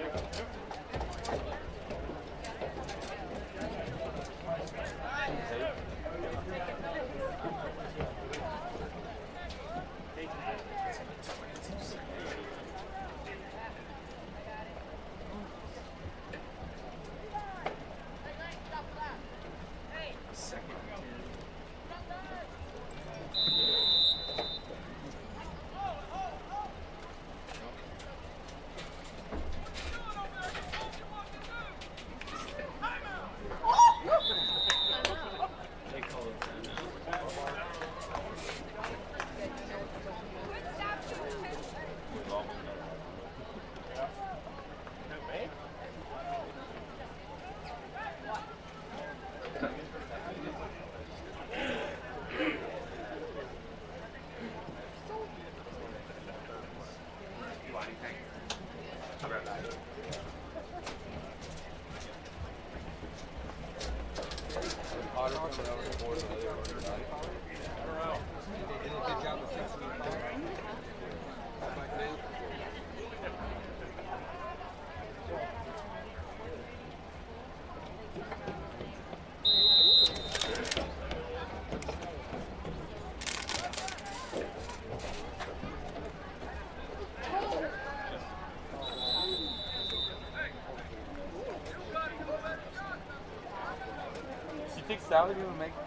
Sally gonna make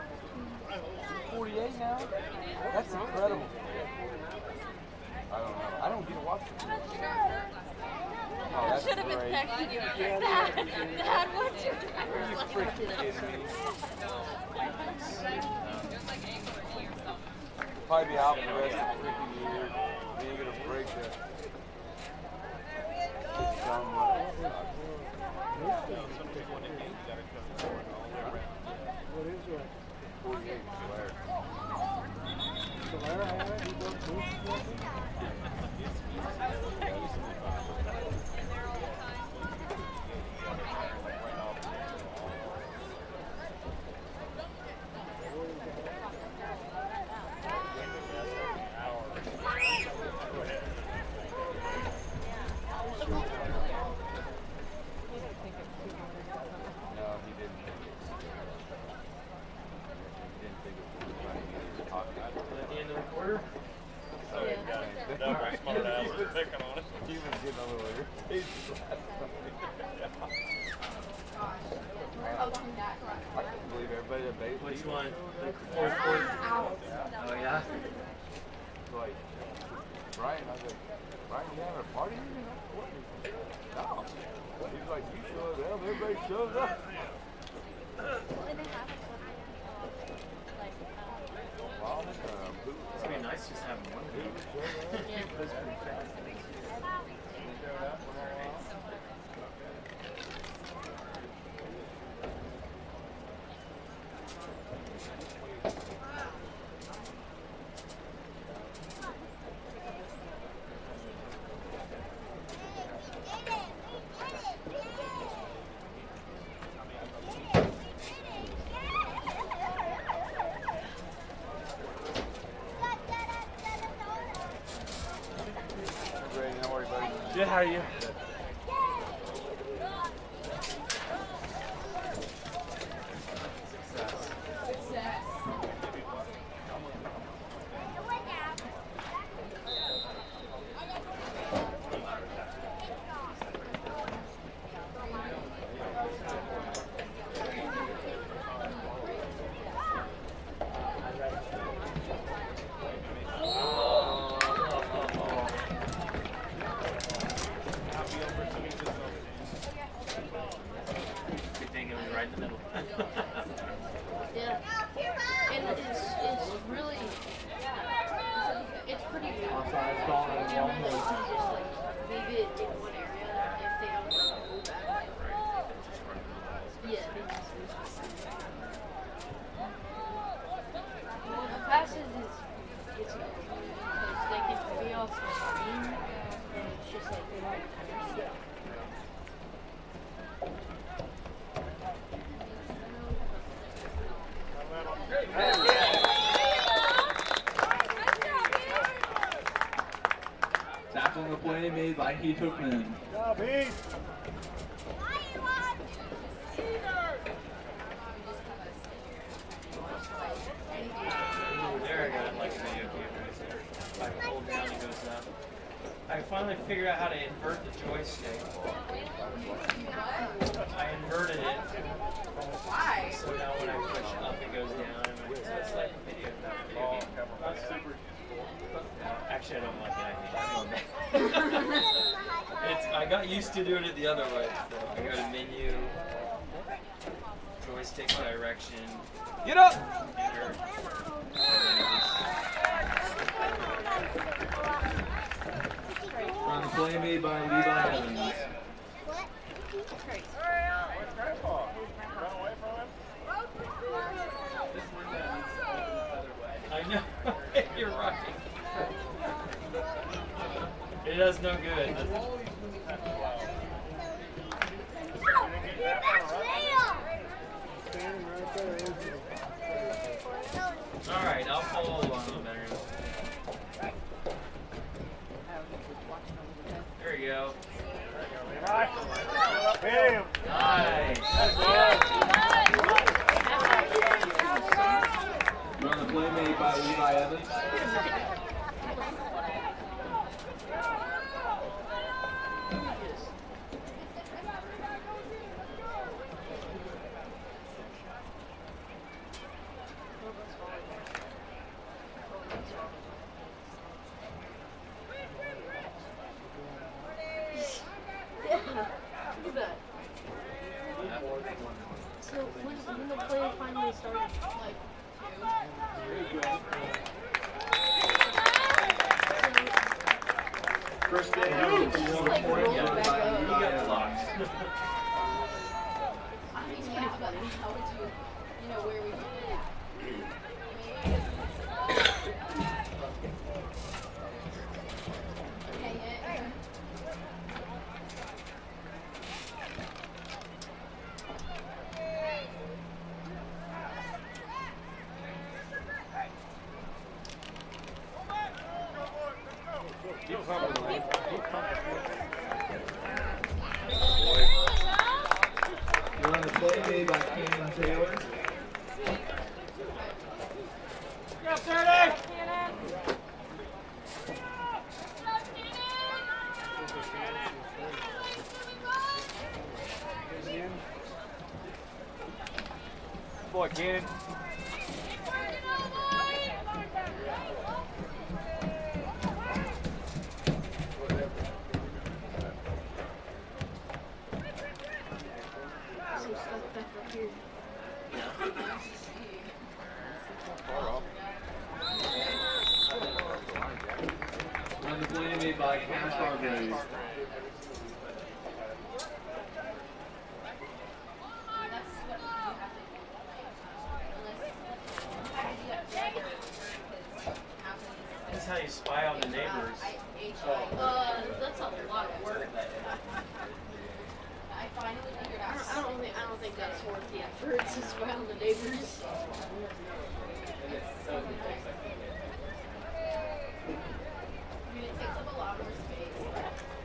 48 now? That's incredible. I don't know. I don't get to watch it. Oh, that's should have been great. texting you. Dad, what's your time? Are you freaking kidding me? Probably be out for the rest of the freaking year. We ain't gonna break that. What is it? 48 Solaire. Solaire, I had it. You don't move lawyer. Oh, yeah. Double smart ass picking on it. He was getting a little irritated. I can't believe everybody at base. Which one? Fourth quarter? Oh, yeah? Like, Brian, I was like, Brian, you having a party? You know? What? No. He's like, you show up, everybody shows up. It's gonna be nice just having one dude. It goes pretty fast. Good, how are you? Tackle on the play made by Heath Hookman. Job, Heath. There I got it like a video game. If I hold down, it goes up. I finally figured out how to invert the joystick. I inverted it. Why? So now when I push up, it goes down. So it's like a video game. That's super cool. Actually, I don't like it. I got used to doing it the other way. So I go to menu, joystick direction. Get up! Enter. On the play made by Levi Evans. I know. You're right. It does no good. All right, I'll follow along better. There you go. Bam. Nice. On the play made by Levi Evans. Look at that. So when the play finally started, like, First day of the like rolling back up. You got locked. I mean, yeah, but how would you, where would you You're on the play made by Cannon Taylor. Go, 30! Again. Some stuff back up here. On the play made by Cash Hargraves. That's how you spy on the neighbors. That's a lot of work. I finally figured out. I don't think that's worth the effort to spy on the neighbors. I mean, it takes up a lot more space.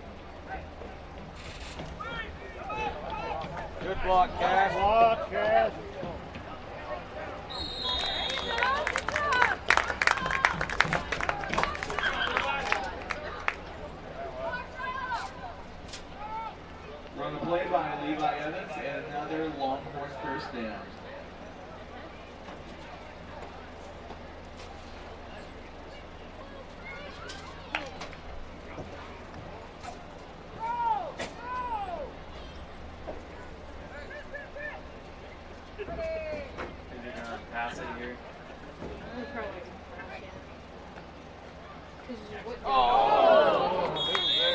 Good block, Cash. Block, Cash. Run the play by Levi Evans and another long horse first down. Pass it here. Oh!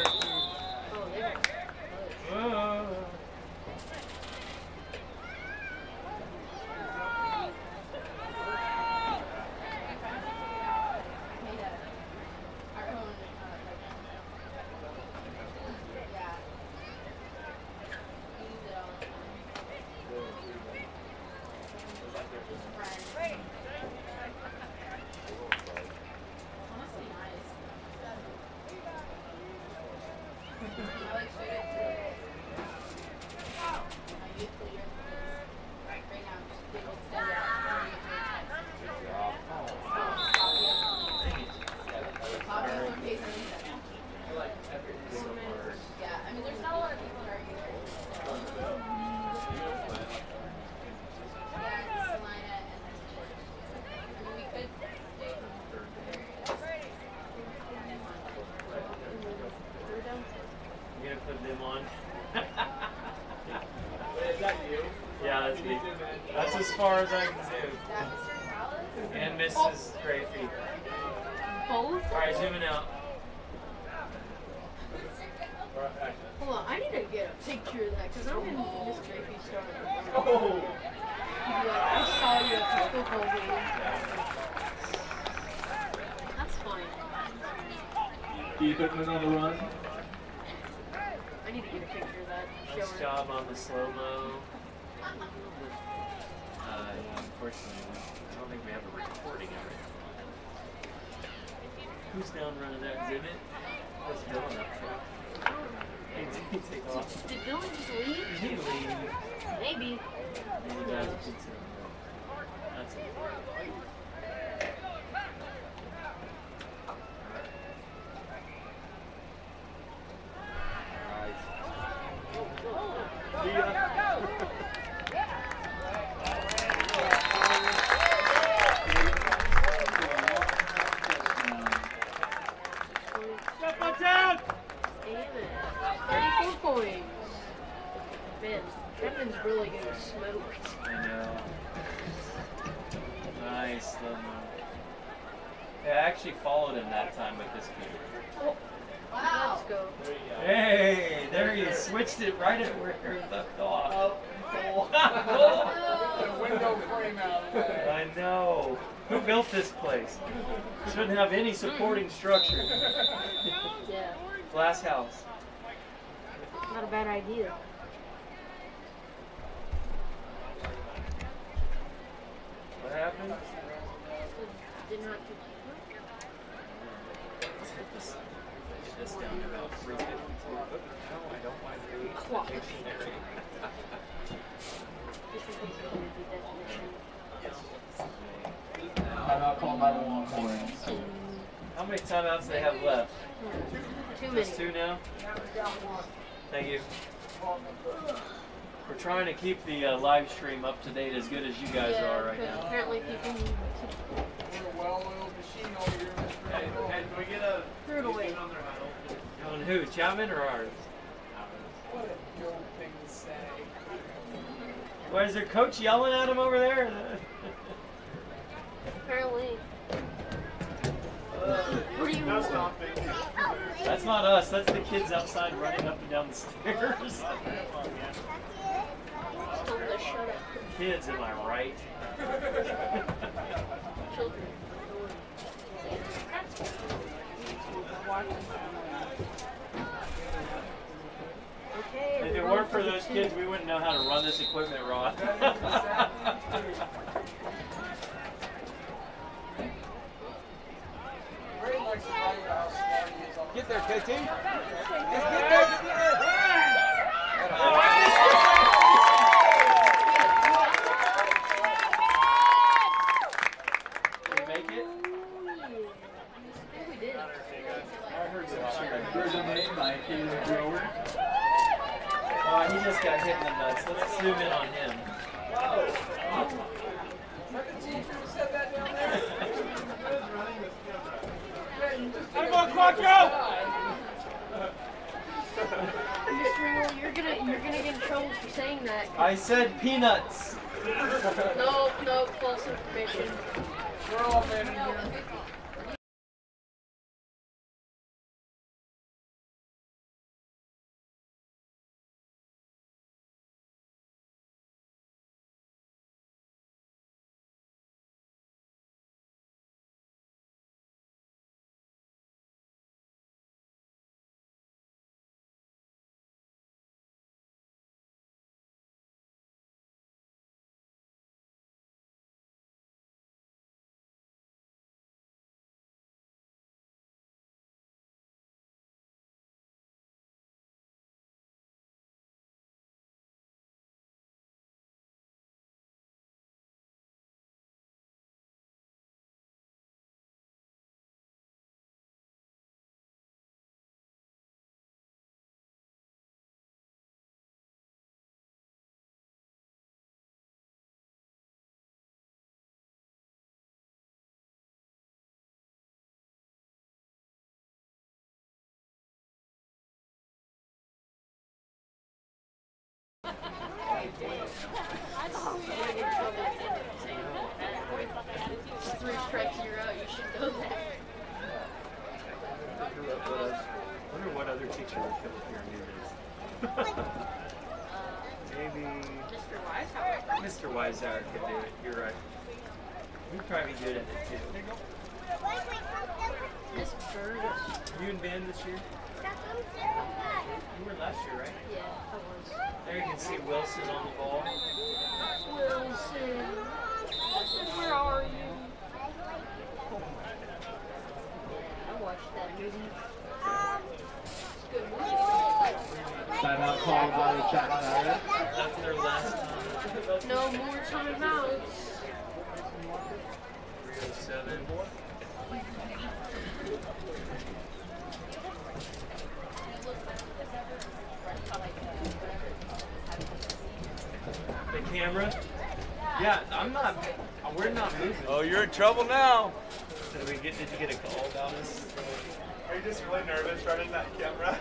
That's as far as I can zoom. And Mrs. Grafey. Both? Alright, zooming out. Hold on, I need to get a picture of that because I'm in Miss Grafey's story. Oh! I saw you at the football game. That's funny. Keith Hickman on the run. I need to get a picture of that. Nice job on the slow-mo. Unfortunately, I don't think we have a recording of it. Who's down running that? Zimmet? What's Dylan up to? He take off. Did Dylan just leave? Did he leave? Maybe. Maybe that's pizza. That's it. Chapman's really getting smoked. I know. Nice slow-mo. Yeah, I actually followed him that time with this kid. Oh. Wow. Let's go. Hey, there he switched it right at where it left off. Window frame out of that. I know. Who built this place? Shouldn't have any supporting structure. Yeah. Glass house. Not a bad idea. What happened? Didn't have to. Let's hit this down to about 352. No, I don't want to do dictionary. Timeout called by the Longhorns. How many timeouts do they have left? Too many. Just 2 now? Thank you. We're trying to keep the live stream up to date as good as you guys are right now. Apparently people need to. We're a well-oiled machine over here. Hey, can we get a Throw it away. on their huddle? On who? Chapman or ours? What a dope thing to say. Why is their coach yelling at him over there? Apparently. What do you No stopping. That's not us. That's the kids outside running up and down the stairs. Kids, am I right? Children. Okay, If it weren't for those kids, we wouldn't know how to run this equipment, Rod. Get there, KT. Let's get there. Did we make it? We did. I heard some cheering. Version made by Caleb Grower. Oh, he just got hit in the nuts. Let's zoom in on him. I'm on Quattro! You're gonna get in trouble for saying that. I said peanuts. No, false information. We're all men in here. Three strikes and you're out. You should know that. I wonder what other teacher would come up here and do this. Maybe Mr. Weishauer could do it. You're right. He'd probably be good at it too. Miss Burns. You in band this year? You were last year, right? Yeah, I was. There you can see Wilson on the ball. Wilson, where are you? I watched that movie. Good movie. Timeout called by the Chapman area. That's their last time. No more timeouts. 307. The camera? Yeah, we're not moving. Oh, you're in trouble now. Did you get a call about us? Are you just really nervous running that camera?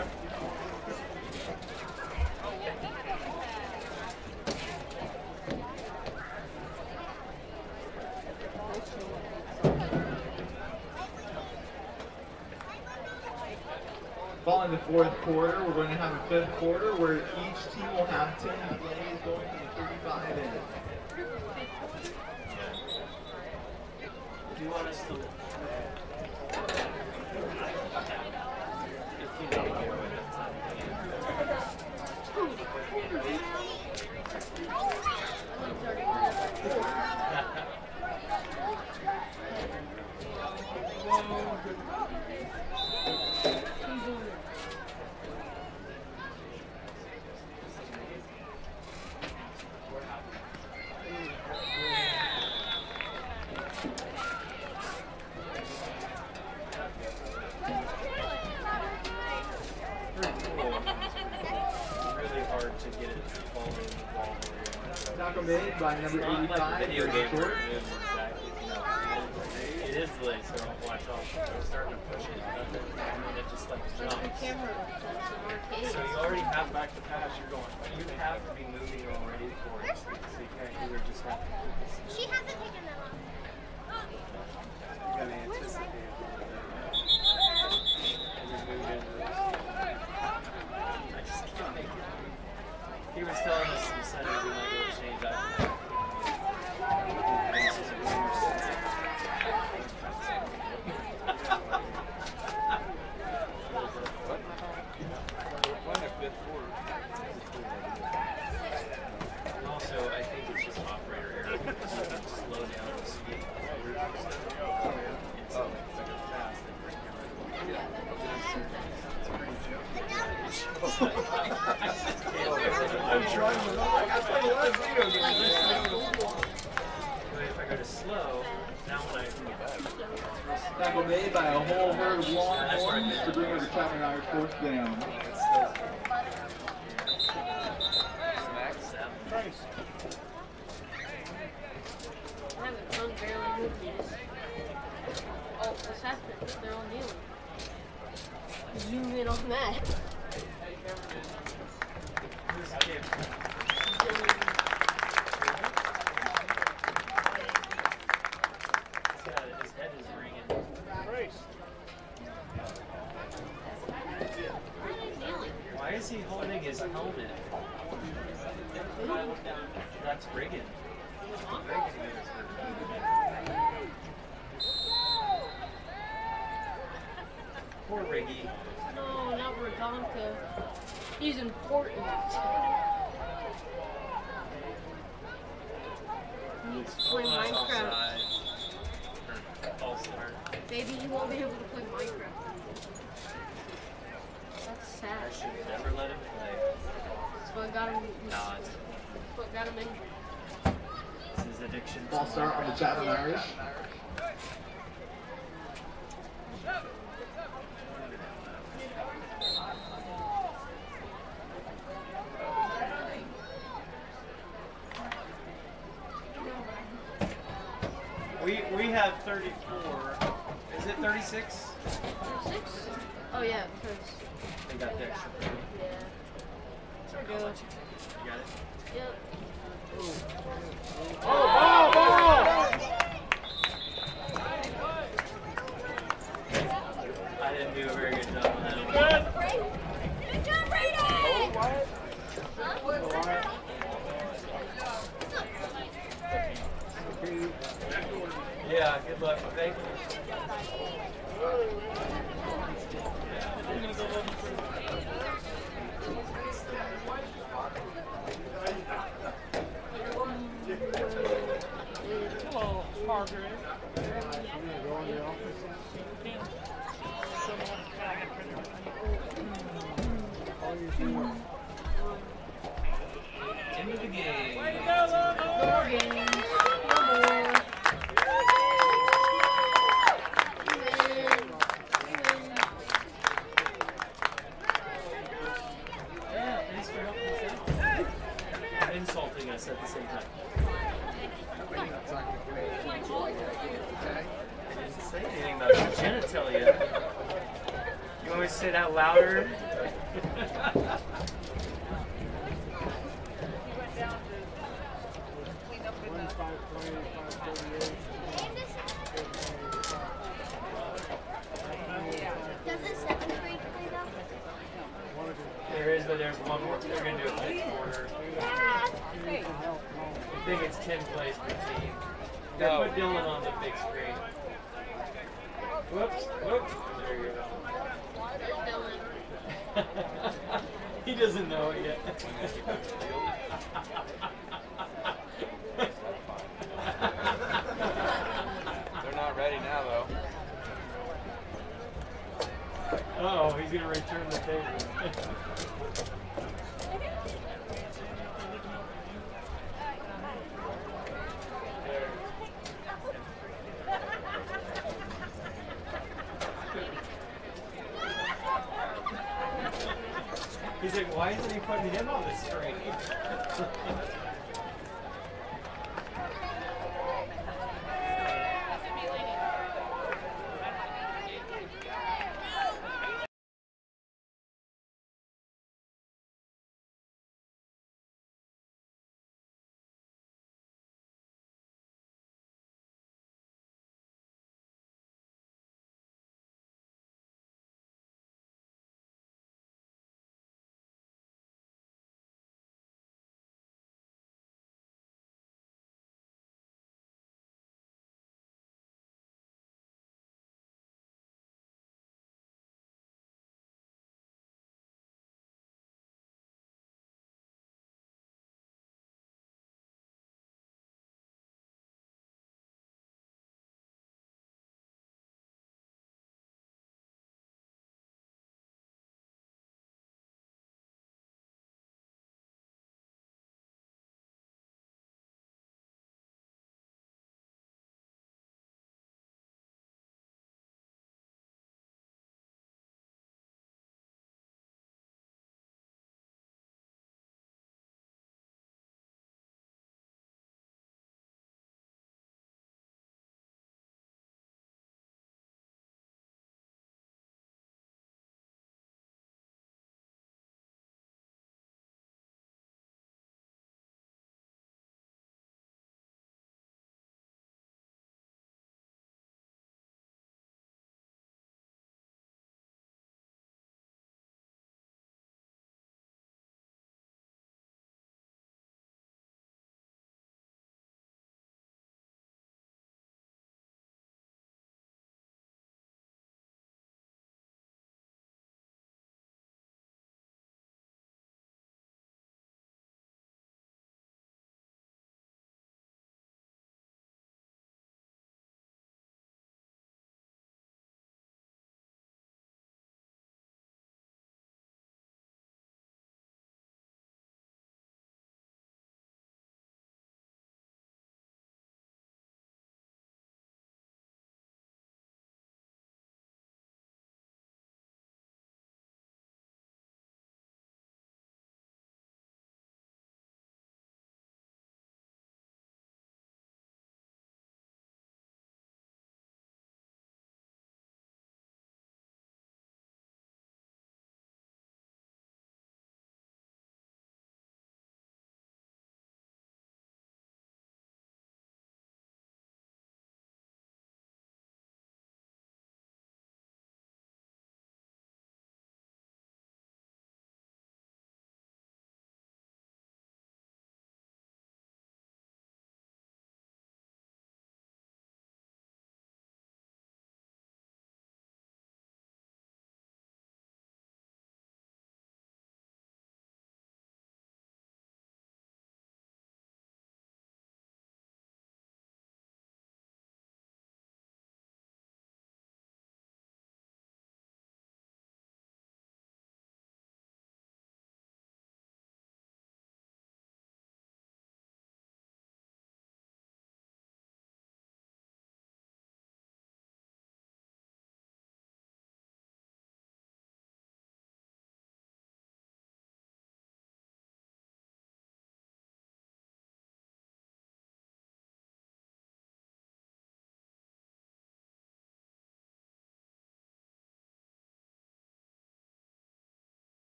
Following the fourth quarter, we're going to have a fifth quarter where each team will have 10 plays going to the 35 in. Do you want us to? If you don't care what by number 85. Video for game short. version, exactly. It is delayed, so watch out. I'm starting to push it. And then it just like jumps. So you already have back to pass. You're going. You have to be moving already for it. So you can't either just have to. She hasn't taken that long. You gotta anticipate. He was telling us some centers we might go change that. Also, I think it's just operator error. You can slow down the speed. It's like fast and bring I'm trying to I play a lot of video games. If I go to slow, now when I Tackle made by a whole herd of longhorns to bring the Chapman Irish force down. Oh, what's happening? They're all kneeling. Zoom in on that. His head is ringing. Why is he holding his helmet? That's Reagan. Poor Riggy. No, not Ragonka. He's important. He needs to play Minecraft. All-star. Maybe he won't be able to play Minecraft. That's sad. I should never let him play. That's what got him. Nah, That's what got him injured. it's his addiction. Ball start on the Chapman Irish. We have 34. Is it 36? 36? Oh yeah, because They got the extra. yeah. Sorry, Go. You got it? Yep. I didn't do a very good job on that. Good job, Brady! Yeah, good luck. Thank you. Hello, Margaret. I'm gonna go in the office. End of the game. No more games. No more. Yeah, thanks for helping us out. And insulting us at the same time. I didn't say anything about your genitalia. You want me to say that louder? Doesn't seventh grade play though? There is, but there's one more. They're going to do a fifth quarter. I think it's 10 plays per team. They put Dylan on the big screen. Whoops, whoops. There you go. He doesn't know it yet. They're not ready now, though. Oh, he's going to return the table. He's like, why isn't he putting him on the screen?